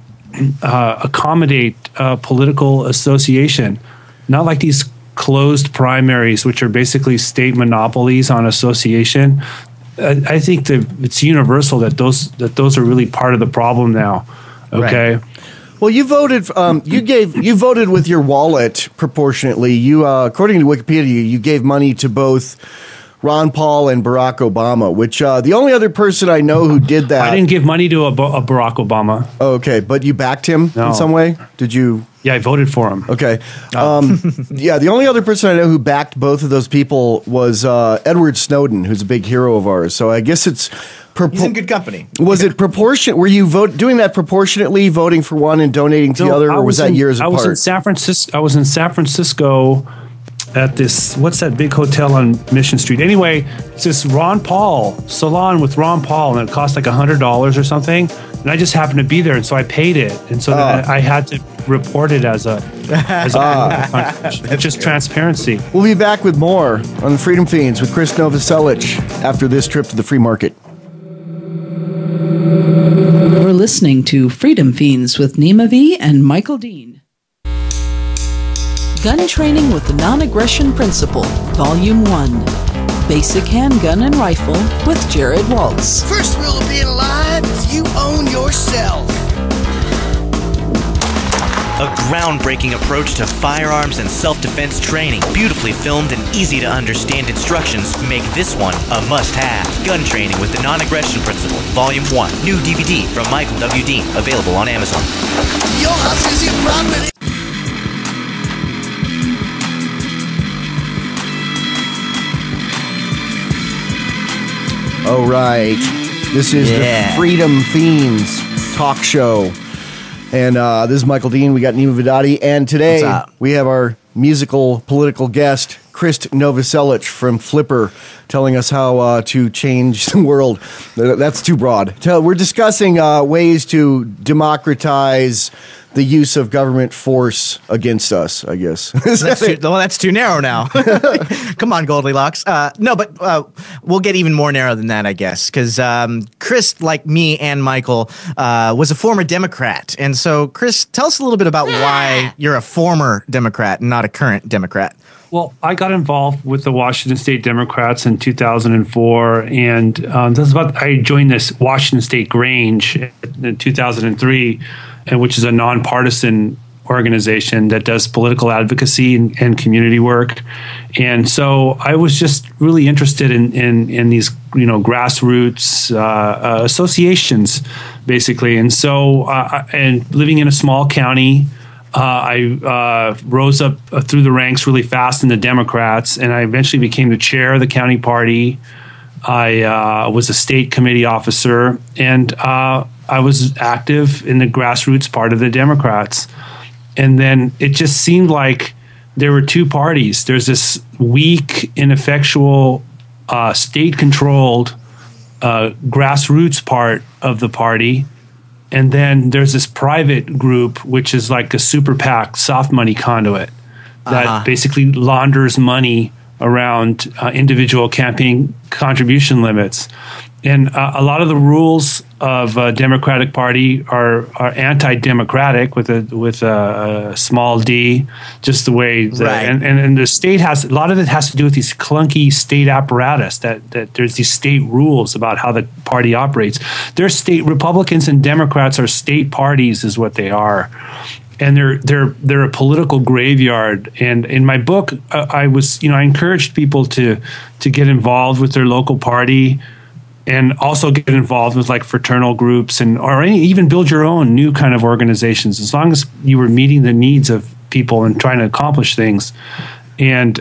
accommodate political association, not like these closed primaries, which are basically state monopolies on association. I think that it's universal that those are really part of the problem now. Okay. Right. Well, you voted. You voted with your wallet proportionately. You, according to Wikipedia, you gave money to both Ron Paul and Barack Obama. Which the only other person I know who did that. I didn't give money to a Barack Obama. Oh, okay, but you backed him in some way. Did you? Yeah, I voted for him. Okay. Yeah, the only other person I know who backed both of those people was Edward Snowden, who's a big hero of ours. So I guess it's he's in good company. Was it proportionate? Were you doing that proportionately, voting for one and donating to the other, or was that years apart? I was in San Francisco at this, what's that big hotel on Mission Street? Anyway, it's this Ron Paul salon with Ron Paul, and it cost like $100 or something. And I just happened to be there, and so I paid it, and so I had to report it as just transparency. We'll be back with more on the Freedom Fiends with Krist Novoselic after this trip to the free market. You're listening to Freedom Fiends with Neema V and Michael Dean. Gun Training with the Non-Aggression Principle, Volume 1. Basic Handgun and Rifle with Jared Waltz. First rule of being alive is you own yourself. A groundbreaking approach to firearms and self-defense training. Beautifully filmed and easy to understand instructions make this one a must-have. Gun Training with the Non-Aggression Principle, Volume 1. New DVD from Michael W. Dean, available on Amazon. Your house is your property. All right. This is the Freedom Fiends talk show. And this is Michael Dean. We got Neema V, and today we have our musical political guest, Krist Novoselic from Flipper, telling us how to change the world. That's too broad. We're discussing ways to democratize the use of government force against us, I guess. That's too narrow now. Come on, Goldilocks. No, but we'll get even more narrow than that, I guess, because Krist, like me and Michael, was a former Democrat. And so, Krist, tell us a little bit about why you're a former Democrat and not a current Democrat. Well, I got involved with the Washington State Democrats in 2004, and I joined this Washington State Grange in 2003, which is a nonpartisan organization that does political advocacy and community work. And so I was just really interested in these, grassroots associations, basically. And so, and living in a small county, I rose up through the ranks really fast in the Democrats, and I eventually became the chair of the county party. I was a state committee officer, and I was active in the grassroots part of the Democrats. And then it just seemed like there were two parties. There's this weak, ineffectual, state-controlled grassroots part of the party. And then there's this private group, which is like a super PAC soft money conduit that basically launders money around individual campaign contribution limits. And a lot of the rules of Democratic Party are anti-democratic with a small d, just the way and the state has a lot of it has to do with these clunky state apparatus that there's these state rules about how the party operates. Their state Republicans and Democrats are state parties, is what they are. And they're a political graveyard. And in my book, I encouraged people to get involved with their local party, and also get involved with like fraternal groups or even build your own new kind of organizations, as long as you were meeting the needs of people and trying to accomplish things. And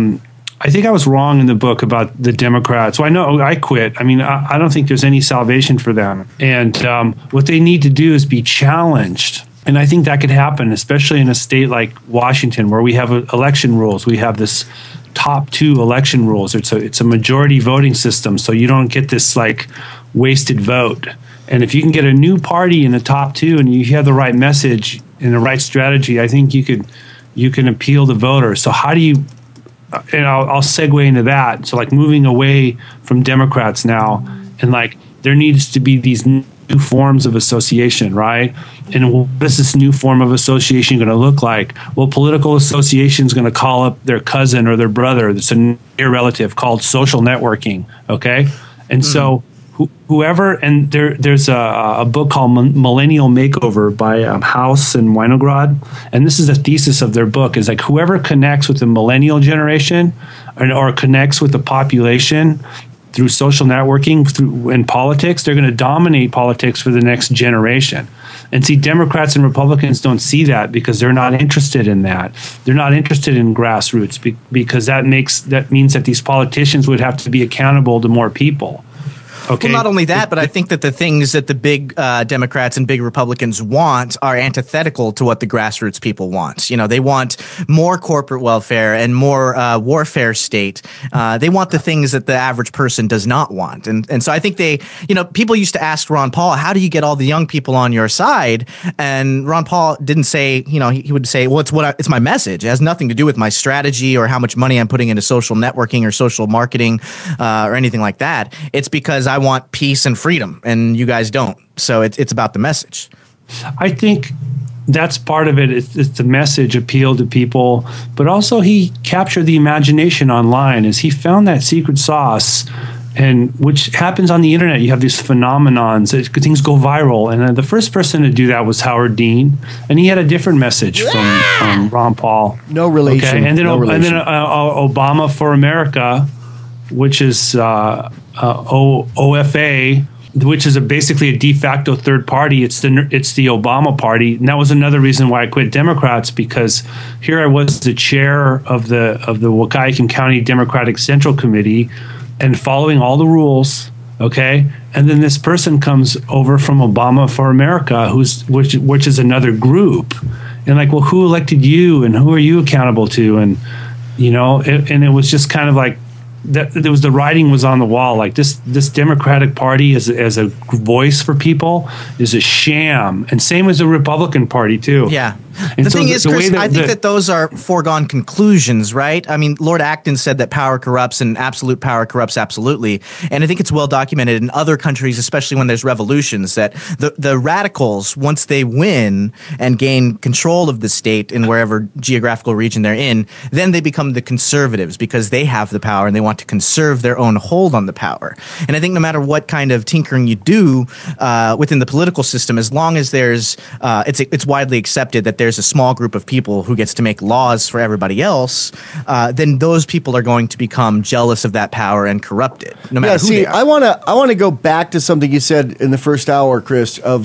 I think I was wrong in the book about the Democrats. So I know I quit. I mean, I don't think there's any salvation for them. And what they need to do is be challenged. And I think that could happen, especially in a state like Washington, where we have election rules. We have this top two election rules. It's a majority voting system, so you don't get this like wasted vote. And if you can get a new party in the top two and you have the right message and the right strategy, I think you can appeal to voters. So how do you? And I'll segue into that. So like moving away from Democrats now, and like there needs to be these new forms of association, right? And what is this new form of association going to look like? Well, political association is going to call up their cousin or their brother that's a near relative, called social networking, okay? And so whoever, and there's a book called Millennial Makeover by House and Winograd, and this is the thesis of their book, is like whoever connects with the millennial generation or connects with the population through social networking, in politics, they're going to dominate politics for the next generation. And see, Democrats and Republicans don't see that because they're not interested in that. They're not interested in grassroots because that means that these politicians would have to be accountable to more people. Okay. Well, not only that, but I think that the things that the big Democrats and big Republicans want are antithetical to what the grassroots people want. You know, they want more corporate welfare and more warfare state. They want the things that the average person does not want. And so I think people used to ask Ron Paul, how do you get all the young people on your side? And Ron Paul didn't say, he would say, well, it's my message. It has nothing to do with my strategy or how much money I'm putting into social networking or social marketing or anything like that. It's because I want peace and freedom, and you guys don't. So it's about the message. I think that's part of it. It's the message appealed to people, but also he captured the imagination online as he found that secret sauce, and which happens on the internet. You have these phenomenons, things go viral, and the first person to do that was Howard Dean, and he had a different message from Ron Paul. No relation. Okay? And then Obama for America, which is OFA, which is basically a de facto third party. It's the Obama party, and that was another reason why I quit Democrats, because here I was the chair of the Waukegan County Democratic Central Committee, and following all the rules, Okay, and then this person comes over from Obama for America, which is another group, and like, well, who elected you, and who are you accountable to, and and it was just kind of like that. There was the writing was on the wall. Like this Democratic Party as a voice for people is a sham, and same as the Republican Party too. Yeah. And the thing is, Chris, I think that those are foregone conclusions, right? I mean, Lord Acton said that power corrupts and absolute power corrupts absolutely. And I think it's well documented in other countries, especially when there's revolutions, that the radicals, once they win and gain control of the state in wherever geographical region they're in, then they become the conservatives because they have the power and they want to conserve their own hold on the power. And I think no matter what kind of tinkering you do within the political system, as long as there's it's widely accepted that there's a small group of people who gets to make laws for everybody else, then those people are going to become jealous of that power and corrupt it, no matter who they are. I want to go back to something you said in the first hour, Chris, of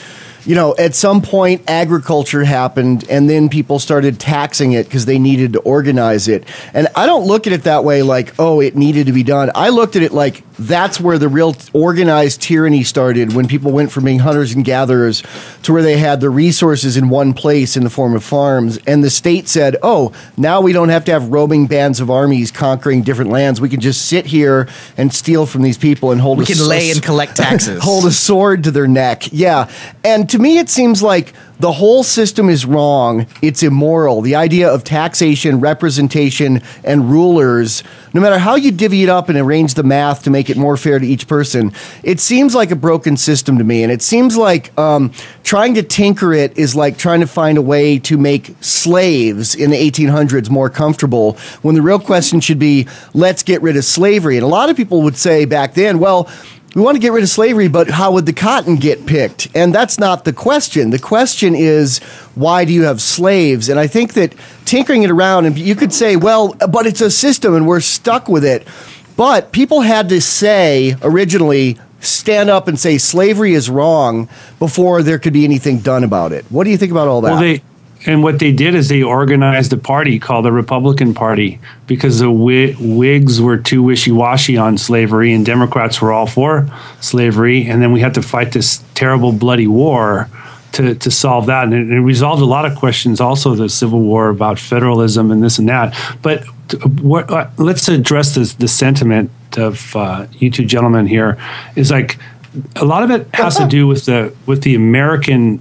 at some point agriculture happened and then people started taxing it because they needed to organize it. And I don't look at it that way like, oh, it needed to be done. I looked at it like that's where the real organized tyranny started, when people went from being hunters and gatherers to where they had the resources in one place in the form of farms. And the state said, oh, now we don't have to have roaming bands of armies conquering different lands. We can just sit here and steal from these people and hold we can lay and collect taxes. Hold a sword to their neck. Yeah. And to me, it seems like the whole system is wrong. It's immoral. The idea of taxation, representation, and rulers, no matter how you divvy it up and arrange the math to make it more fair to each person, it seems like a broken system to me. And it seems like trying to tinker it is like trying to find a way to make slaves in the 1800s more comfortable, when the real question should be, let's get rid of slavery. And a lot of people would say back then, well, we want to get rid of slavery, but how would the cotton get picked? And that's not the question. The question is, why do you have slaves? And I think that tinkering it around, and you could say, well, but it's a system and we're stuck with it. But people had to say, originally, stand up and say slavery is wrong before there could be anything done about it. What do you think about all that? Well, and what they did is they organized a party called the Republican Party, because the Whigs were too wishy-washy on slavery and Democrats were all for slavery. And then we had to fight this terrible bloody war to solve that. And it resolved a lot of questions, also the Civil War about federalism and this and that. But let's address the sentiment of you two gentlemen here. Is like a lot of it has to do with the American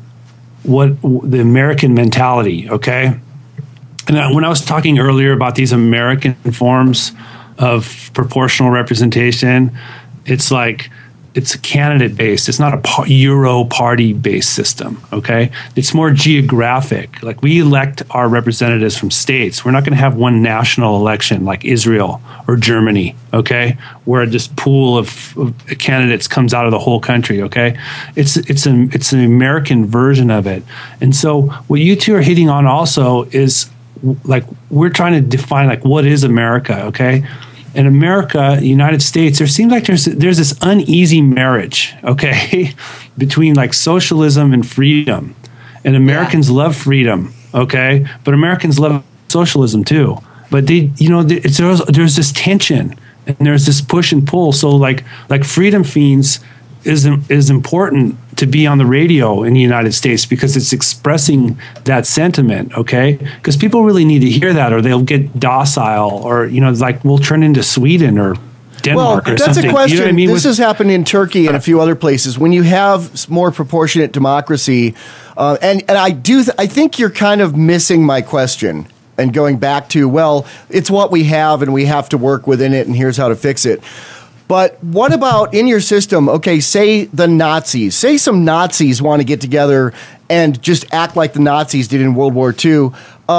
the American mentality, okay? And when I was talking earlier about these American forms of proportional representation, it's like it's a candidate-based. It's not a Euro party-based system, okay? It's more geographic. Like, we elect our representatives from states. We're not going to have one national election like Israel or Germany, okay, where this pool of candidates comes out of the whole country, okay? It's an American version of it. And so what you two are hitting on also is, like, we're trying to define, like, what is America, okay? In America, United States, there seems like there's this uneasy marriage, okay, between like socialism and freedom. And Americans love freedom, okay, but Americans love socialism too. But there's this tension and there's this push and pull. So like Freedom Fiends is important to be on the radio in the United States because it's expressing that sentiment, okay? Because people really need to hear that, or they'll get docile, or like we'll turn into Sweden or Denmark or something. That's a question. You know what I mean? This has happened in Turkey and a few other places. When you have more proportionate democracy, and I think you're kind of missing my question and going back to, well, it's what we have and we have to work within it, and here's how to fix it. But what about in your system? Okay, say the Nazis. Say some Nazis want to get together and just act like the Nazis did in World War II.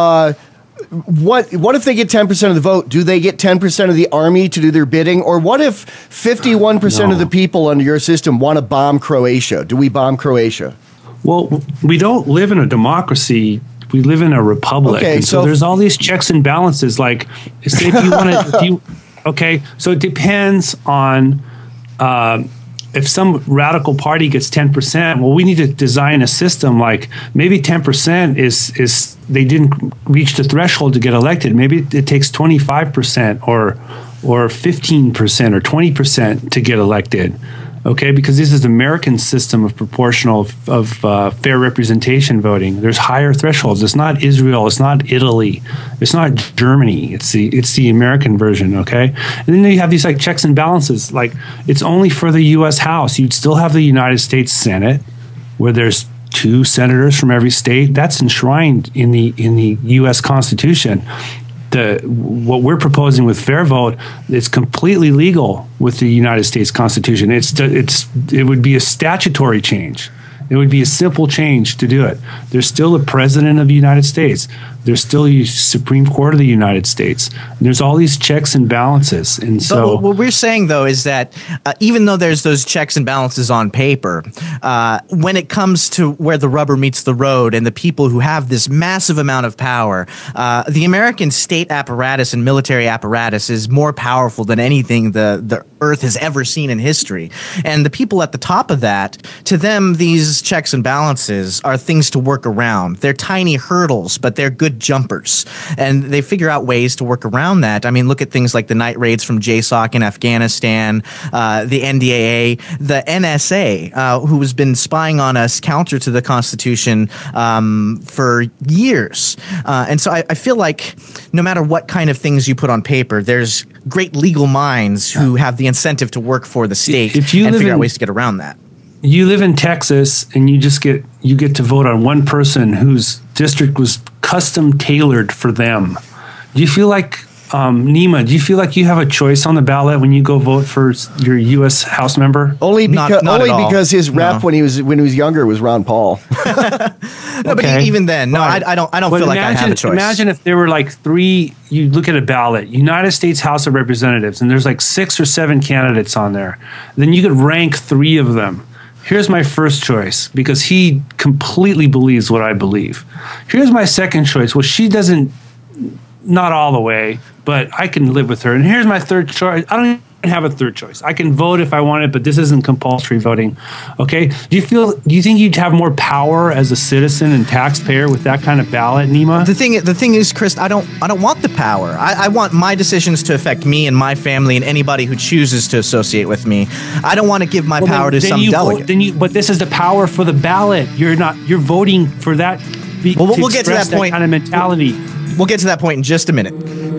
What if they get 10% of the vote? Do they get 10% of the army to do their bidding? Or what if 51% of the people under your system want to bomb Croatia? Do we bomb Croatia? Well, we don't live in a democracy. We live in a republic. Okay, and so there's all these checks and balances. Like, say if you want to... Okay, so it depends on if some radical party gets 10%. Well, we need to design a system like maybe 10% is they didn't reach the threshold to get elected. Maybe it takes 25% or or 15% or 20% to get elected. Okay, because this is the American system of proportional of fair representation voting. There's higher thresholds. It's not Israel. It's not Italy. It's not Germany. It's the American version. Okay, and then you have these like checks and balances. Like it's only for the U.S. House. You'd still have the United States Senate, where there's 2 senators from every state. That's enshrined in the U.S. Constitution. What we're proposing with fair vote, it's completely legal with the United States Constitution. It would be a statutory change. It would be a simple change to do it. There's still a president of the United States. There's still a Supreme Court of the United States. There's all these checks and balances. And so what we're saying, though, is that even though there's those checks and balances on paper, when it comes to where the rubber meets the road and the people who have this massive amount of power, the American state apparatus and military apparatus is more powerful than anything the Earth has ever seen in history. And the people at the top of that, to them, these checks and balances are things to work around. They're tiny hurdles, but they're good jumpers, and they figure out ways to work around that. I mean, look at things like the night raids from JSOC in Afghanistan, the NDAA, the NSA, who has been spying on us counter to the Constitution for years. And so I feel like no matter what kind of things you put on paper, there's great legal minds who have the incentive to work for the state and figure out ways to get around that. You live in Texas, and you get to vote on one person whose district was custom tailored for them. Do you feel like, Neema, do you feel like you have a choice on the ballot when you go vote for your U.S. House member? Only because his rep when he was younger was Ron Paul. No, but even then, no, I don't feel like I have a choice. Imagine if there were like 3. You look at a ballot, United States House of Representatives, and there's like 6 or 7 candidates on there. Then you could rank 3 of them. Here's my first choice, because he completely believes what I believe. Here's my second choice. Well, she doesn't, not all the way, but I can live with her. And here's my third choice. I don't even have a third choice. I can vote if I want it, but this isn't compulsory voting. Okay? Do you think you'd have more power as a citizen and taxpayer with that kind of ballot, Neema? The thing is, Krist, I don't want the power. I want my decisions to affect me and my family and anybody who chooses to associate with me. I don't want to give my power to some delegate. But this is the power for the ballot. You're voting for that. We'll get to that point. Kind of mentality. We'll get to that point in just a minute.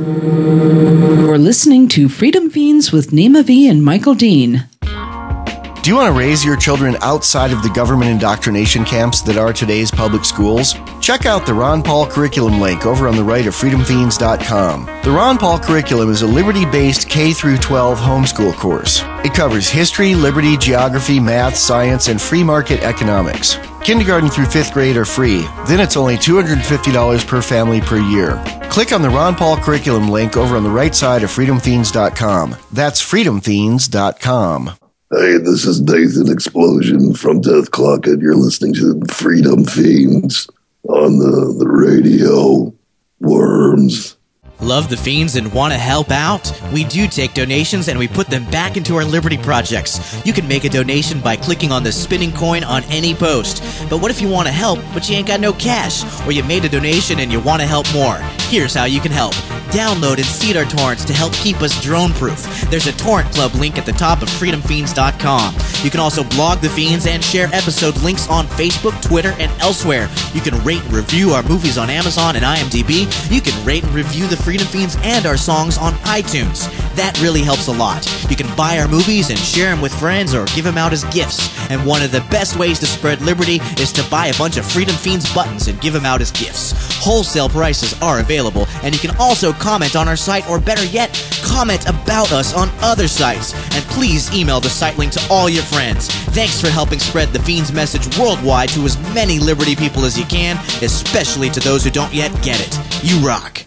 You're listening to Freedom Fiends with Neema V and Michael Dean. Do you want to raise your children outside of the government indoctrination camps that are today's public schools? Check out the Ron Paul curriculum link over on the right of freedomfiends.com. The Ron Paul curriculum is a liberty-based K-12 homeschool course. It covers history, liberty, geography, math, science, and free market economics. Kindergarten through 5th grade are free. Then it's only $250 per family per year. Click on the Ron Paul curriculum link over on the right side of freedomfiends.com. That's freedomfiends.com. Hey, this is Nathan Explosion from Death Clock, and you're listening to Freedom Fiends on the radio. Worms. Love the Fiends and want to help out? We do take donations and we put them back into our Liberty projects. You can make a donation by clicking on the spinning coin on any post. But what if you want to help, but you ain't got no cash? Or you made a donation and you want to help more? Here's how you can help. Download and seed our torrents to help keep us drone-proof. There's a torrent club link at the top of freedomfiends.com. You can also blog the Fiends and share episode links on Facebook, Twitter, and elsewhere. You can rate and review our movies on Amazon and IMDb. You can rate and review the Freedom Fiends and our songs on iTunes. That really helps a lot. You can buy our movies and share them with friends or give them out as gifts. And one of the best ways to spread liberty is to buy a bunch of Freedom Fiends buttons and give them out as gifts. Wholesale prices are available, and you can also comment on our site, or better yet, comment about us on other sites. And please email the site link to all your friends. Thanks for helping spread the Fiends message worldwide to as many liberty people as you can, especially to those who don't yet get it. You rock.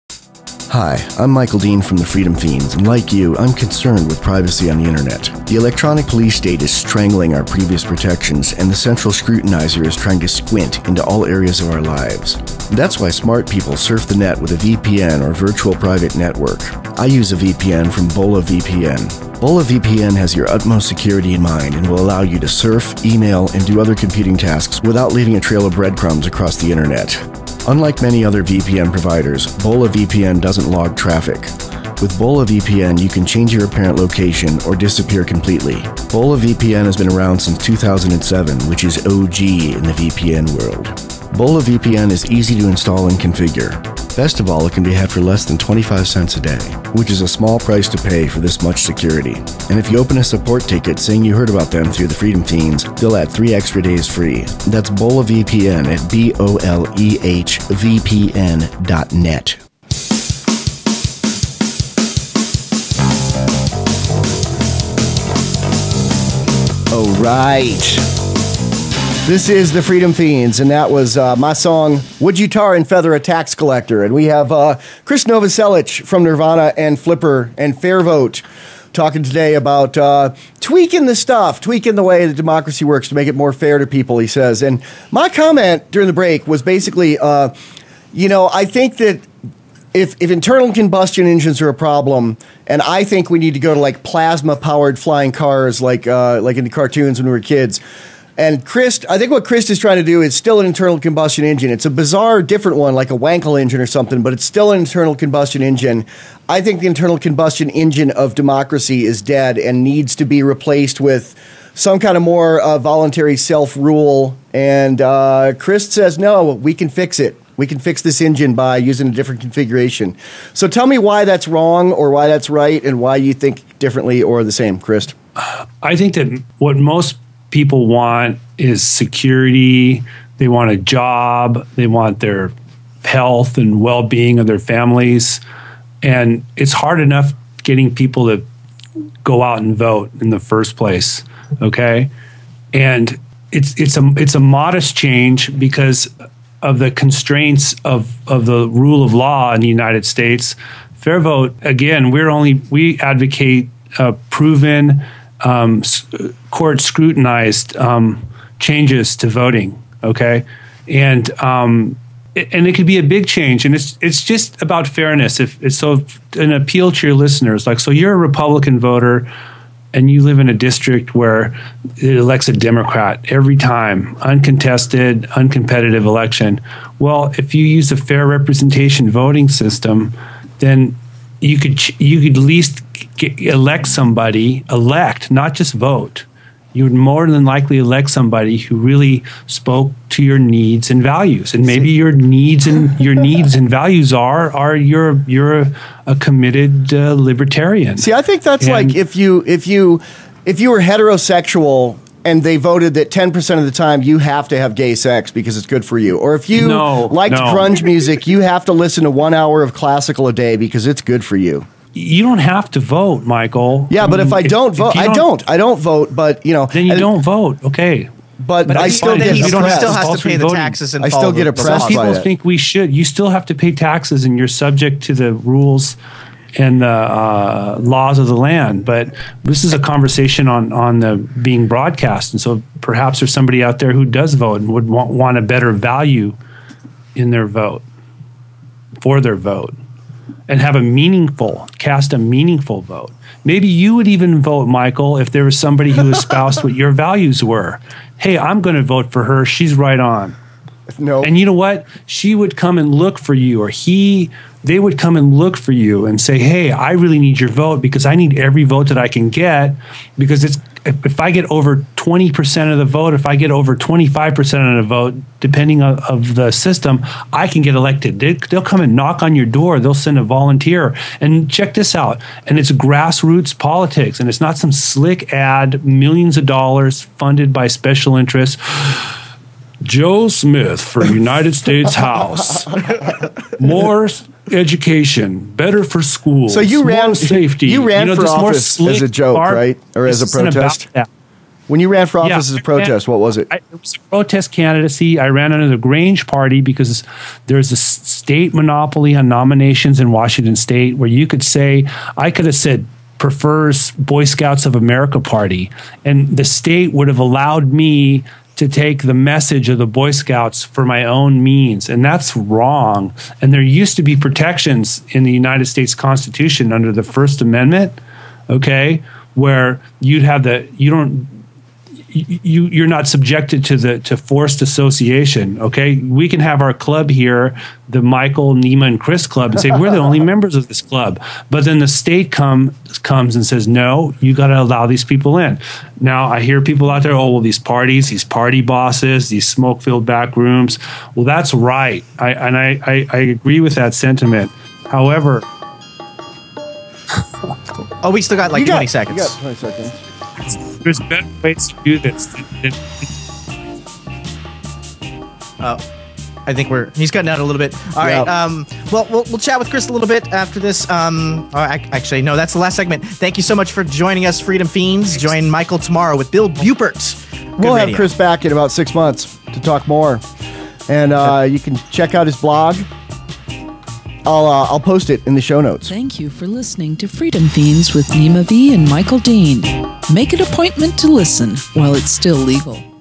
Hi, I'm Michael Dean from the Freedom Fiends, and like you, I'm concerned with privacy on the internet. The electronic police state is strangling our previous protections, and the central scrutinizer is trying to squint into all areas of our lives. That's why smart people surf the net with a VPN or virtual private network. I use a VPN from Bola VPN. Bola VPN has your utmost security in mind and will allow you to surf, email, and do other computing tasks without leaving a trail of breadcrumbs across the internet. Unlike many other VPN providers, Bola VPN doesn't log traffic. With Bola VPN, you can change your apparent location or disappear completely. Bola VPN has been around since 2007, which is OG in the VPN world. Bola VPN is easy to install and configure. Best of all, it can be had for less than 25 cents a day, which is a small price to pay for this much security. And if you open a support ticket saying you heard about them through the Freedom Fiends, they'll add 3 extra days free. That's Bola VPN at BOLEHVPN.net. All right. This is the Freedom Fiends, and that was my song, Would You Tar and Feather a Tax Collector? And we have Krist Novoselic from Nirvana and Flipper and Fair Vote talking today about tweaking the stuff, tweaking the way that democracy works to make it more fair to people, he says. And my comment during the break was basically, I think that if internal combustion engines are a problem, and I think we need to go to like plasma-powered flying cars like in the cartoons when we were kids. And Krist, I think what Krist is trying to do is still an internal combustion engine. It's a bizarre, different one, like a Wankel engine or something, but it's still an internal combustion engine. I think the internal combustion engine of democracy is dead and needs to be replaced with some kind of more voluntary self-rule. And Krist says, no, we can fix it. We can fix this engine by using a different configuration. So tell me why that's wrong or why that's right and why you think differently or the same, Krist. I think that what most people want is security. They want a job. They want their health and well-being of their families. And it's hard enough getting people to go out and vote in the first place. Okay. And it's a modest change because of the constraints of the rule of law in the United States. Fair vote, again, we advocate proven, court scrutinized changes to voting. Okay, and it could be a big change, and it's just about fairness. If an appeal to your listeners, like, so you're a Republican voter and you live in a district where it elects a Democrat every time, uncontested, uncompetitive election. Well, if you use a fair representation voting system, then you could at least elect somebody, not just vote. You would more than likely elect somebody who really spoke to your needs and values. And maybe your needs and values are you're a committed libertarian. See, I think that's like if you were heterosexual and they voted that 10% of the time you have to have gay sex because it's good for you. Or if you liked grunge music, you have to listen to 1 hour of classical a day because it's good for you. You don't have to vote, Michael. Yeah, but if I don't vote, I don't vote. But then you don't vote. Okay, but I still get he oppressed. still has to pay the taxes and I still get oppressed. Some people think we should. You still have to pay taxes, and you're subject to the rules and the laws of the land. But this is a conversation on the being broadcast, and so perhaps there's somebody out there who does vote and would want a better value in their vote for their vote. And cast a meaningful vote. Maybe you would even vote, Michael, if there was somebody who espoused what your values were. Hey, I'm going to vote for her. She's right on. No. And you know what? She would come and look for you, or they would come and look for you and say, hey, I really need your vote because I need every vote that I can get, because if I get over 20% of the vote, if I get over 25% of the vote, depending of the system, I can get elected. They'll come and knock on your door. They'll send a volunteer. And check this out. And it's grassroots politics. And it's not some slick ad, millions of dollars funded by special interests. Joe Smith for United States House. More education, better for schools. So you ran safety. You ran for office as a joke, right, or as a protest? When you ran for office as a protest, what was it? It was a protest candidacy. I ran under the Grange Party because there's a state monopoly on nominations in Washington State where you could say, I could have said, prefers Boy Scouts of America Party, and the state would have allowed me to take the message of the Boy Scouts for my own means. And that's wrong. And there used to be protections in the United States Constitution under the First Amendment, okay, where you'd have you're not subjected to forced association. Okay, we can have our club here, the Michael, Neema, and Krist club, and say we're the only members of this club. But then the state comes and says, no, you got to allow these people in. Now I hear people out there, oh well, these parties, these party bosses, these smoke-filled back rooms. Well, that's right. I agree with that sentiment. However, oh, we still got like 20 seconds. You got 20 seconds. There's better ways to do this. I think he's cutting out a little bit. All right. Well, we'll chat with Krist a little bit after this. Actually, no, that's the last segment. Thank you so much for joining us, Freedom Fiends. Join Michael tomorrow with Bill Bupert. We'll have Krist back in about 6 months to talk more. And you can check out his blog. I'll post it in the show notes. Thank you for listening to Freedom Fiends with Neema V and Michael Dean. Make an appointment to listen while it's still legal.